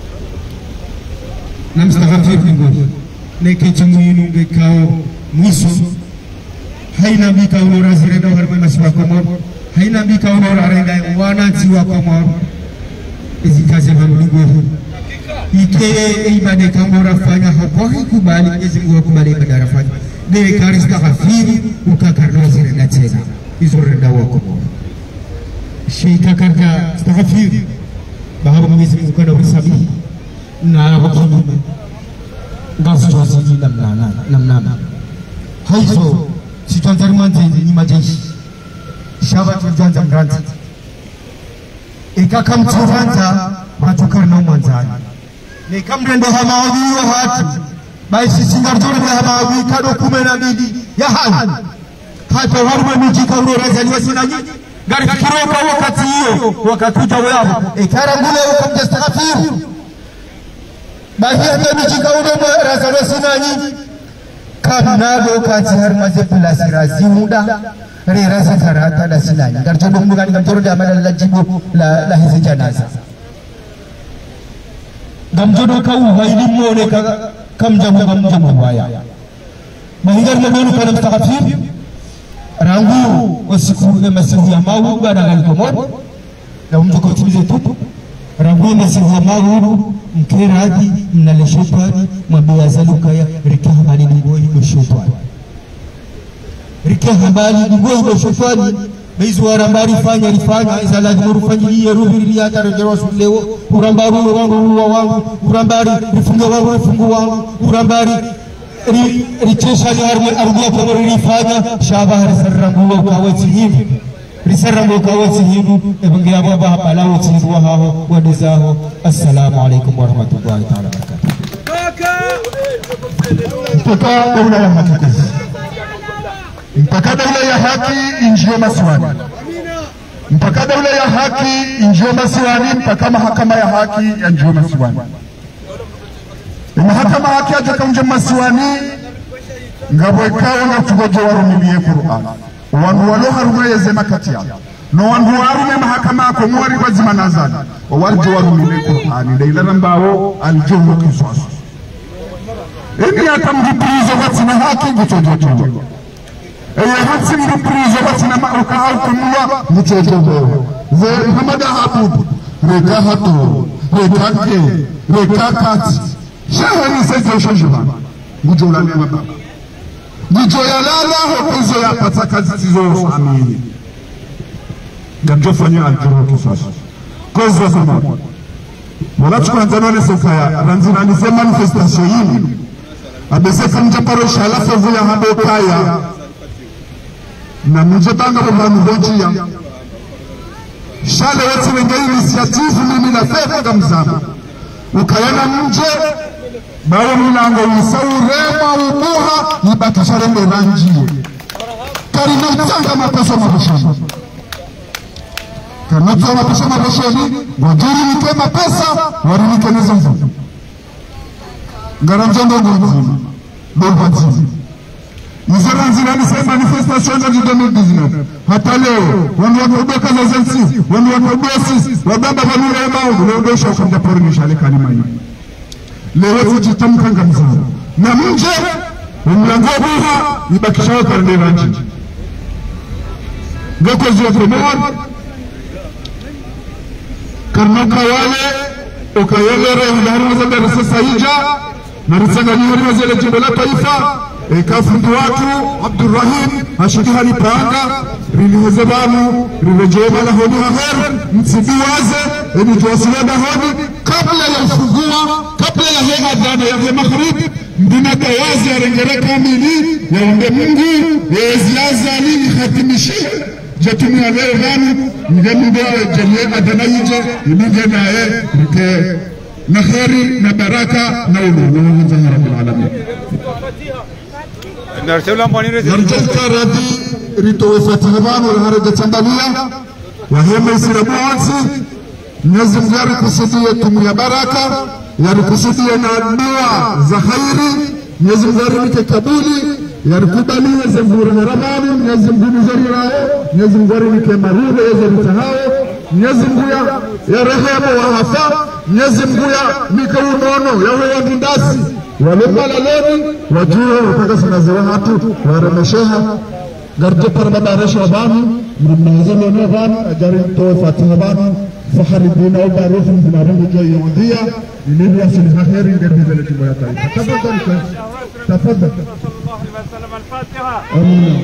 na mstahafiri ngoni nekechi mwinu ngekao mwiso haina mbika ulora zirenda harma masiwa komoro haina mbika ulora renda wananzi wa komoro izikaze marudigo ike imane kamora fanya hapo haikubali Mwenyezi Mungu akubali ibada fanya de karista hafiri ukakarno zirenda tena hizo renda wako sheika karja stahafiri bahaba Mwenyezi Mungu kana usabihi na hapo ngazi jozi namna namna haizo sitanzari manzi ni majeshi shaba tujanza mranza ikaka mturanza watukar na mwanzani ne kamrendo hamawi wa hatu baisi singarjore na hamawi kado kume na bidi ya hali hapo haruma miji kauro razali wasinanyi gari kiroka wakati hiyo wakakuja wao ikara ngule ukamjastaghafiru bahi hata nijika udomo rasalo sinani kabnado kati harmaze plasi razi muda re razi karata la sinani garjodo mugani gamtoro damana la jibu la la hizi janaza gamjodo kau haidi mone ka kamjamu gamjamu waya mahingar mabonu kana mustaqafir rangu wasiku masihu ya mawu bana galkomon na mjoko timize tupu rangu masihu ya mawu mkeradi mnale shetani mwambia zalukaya rikaha habari ngoi do shetani rikaha habari ngoi do shetani baizu warambari fanya rifanya za lazima rufanyilie ruhiri hata rejero leo urambari wangu wangu urambari rifunga wangu rifunga wangu urambari richesha ni ardia kwa rifanya shabah risarrangu kawati hivi risarrangu kawati hivi ebangira baba hapala wati wao wadizaho. Assalamu alaikum warahmatullahi ta'ala wabarakatuh. mpaka daula ya haki mpaka daula ya haki injio maswani mpaka daula ya haki injio maswani mpaka mahakama ya haki ya injio maswani mahakama haki aje kaunje maswani ngabo ikawa na tugoje warumilie Qur'an wandu walo harume yezema kati yao no wandu warume mahakama ko mwari bazima nazali warje warumilie Qur'an ndeila rambawo aljomo kiswaso eni atamjiprizo watina haki gutojojo eye hatsi mjiprizo watina maruka au kumwa gutojojo ze Muhammad Abud reka hatu reka ke reka kati shahani sasa shojuma gujola ne mababa gujoya lala hokuzo ya patakazi tizo amini gamjofanya aljuro kisasa kozo sana wala tukanza none sokaya ranzina ni manifestation yini abese kamja paro shala fovu ya habo kaya na mjotanga bamanu bonjia shale wote wenye initiative mimi na fedha gamzama ukayana mje bawe milango usaurema ubuha ibakishare mberanjie karina utanga mapeso mabushani kanatwa mapeso mabushani wajiri nike mapesa warinike nizo mvu ngaranjondo nguzima dolbanzima Nizaranzina nise manifestation ya two thousand nineteen hata leo wanu watodoka za zensi wanu watodosi wababa wanure ambao unaondosha ukamja pori mishale kalima hii leo tujitamka ngamzana na mje umlango buha ibakisha wakande ranji ngoko zote mwad karnoka wale ukayelere udaharu za darasa saija na risanga nyori wazele jimbo la taifa ekafundi watu Abdurrahim ashikihani panga rilihezebanu rilejema la honi haher mtsibiwaze eni tuwasilada honi kabla ya ufugua kabla ya he adhana ya he maghrib mbina tawazi ya rengere kamili ya umbe mungu ya eziaza alini khatimishi jatumia leo vanu mgemu doa janye adhana yije ilige na ye rike na kheri na baraka na ulu na wanza rabbil alamin. Narjaka radi rito fatihban wal haraja tandalia wa hema isirabuansi Mwenyezi Mungu yarikusudia tumu ya baraka yarikusudia na dua za khairi Mwenyezi Mungu arinike kabuli yarikubali Mwenyezi Mungu ramani Mwenyezi Mungu mzarirae Mwenyezi Mungu arinike marube yazalitahao Mwenyezi Mungu ya rehema wa hafa Mwenyezi Mungu ya mikaunono ya wewe ndasi walipala leni wajue utaka sinazewa hatu waremesheha garde parmadaresha banu mnazelo ne banu ajari to fatiha banu fahari dina au barufu mnarengo jo yondia nini ya sini kheri ngerbi zele timbo ya taifa tafadhali tafadhali amin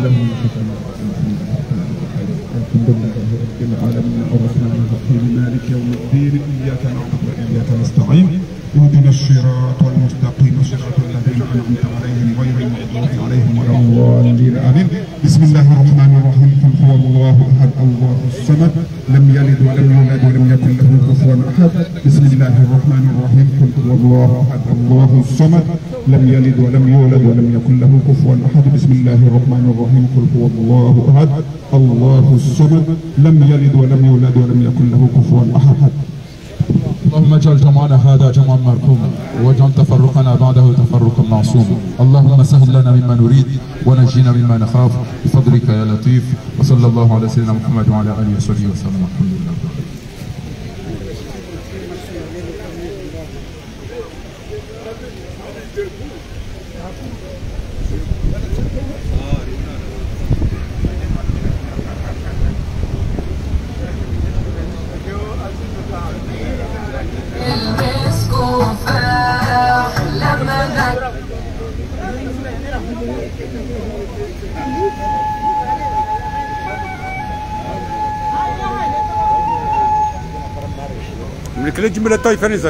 العالمين الرحمن الرحيم مالك يوم الدين إياك نعبد وإياك نستعين اهدنا الصراط المستقيم صراط الذين أنعمت عليهم غير المغضوب عليهم ولا الضالين آمين بسم الله الرحمن الرحيم قل هو الله أحد الله الصمد لم يلد ولم يولد ولم يكن له كفوا أحد بسم الله الرحمن الرحيم قل هو الله أحد الله الصمد لم يلد ولم يولد ولم يكن له كفوا أحد بسم الله الرحمن الرحيم قل هو الله أحد الله الصمد لم يلد ولم يولد ولم يكن له كفوا أحد. اللهم اجعل جمعنا هذا جمعا مرحوما واجعل تفرقنا بعده تفرقا معصوما. اللهم سهل لنا مما نريد ونجينا مما نخاف بفضلك يا لطيف. وصلى الله على سيدنا محمد وعلى اله وصحبه وسلم. الحمد لله. من كل جملة طايفة نزل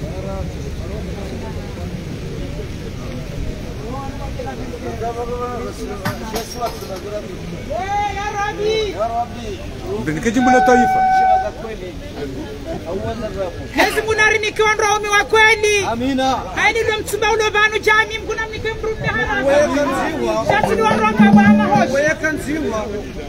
يا ربي يا ربي من كل جملة طايفة هزم نارني كون رومي وكويلي امينه هاي لهم تسمعوا بانو جامي كنا من كم برد هذا شاتلو روما بانا هوش ويا كان سيوا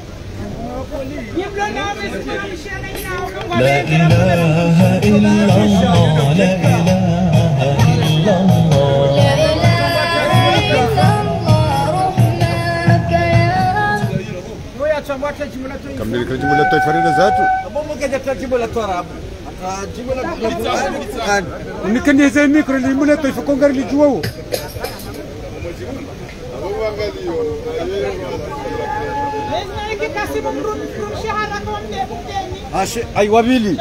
يبلونا مسنا مشانينا لا إله إلا الله لا إله إلا الله لا إله إلا الله رحمك يا ويا تشمعت جمله كم من كل جملة طايفة نزاتو ابو ما قدرت تجيب لك تراب تجيب لك القران من كان يزين ميكرو اللي جملة طايفة كونغر اللي جواو ايوه بيلي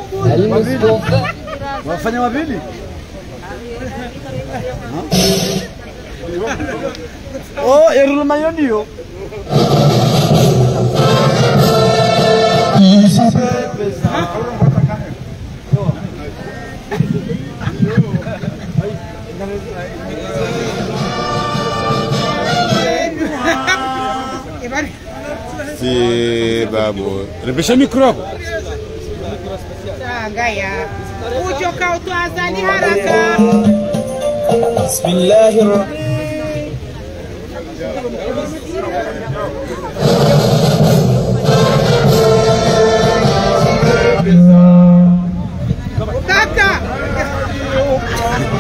wafanya wabili oh eruluma yo ndio si babu rebesha mikro hapo Gaya ujoka utwazani haraka. Bismillahir Kaka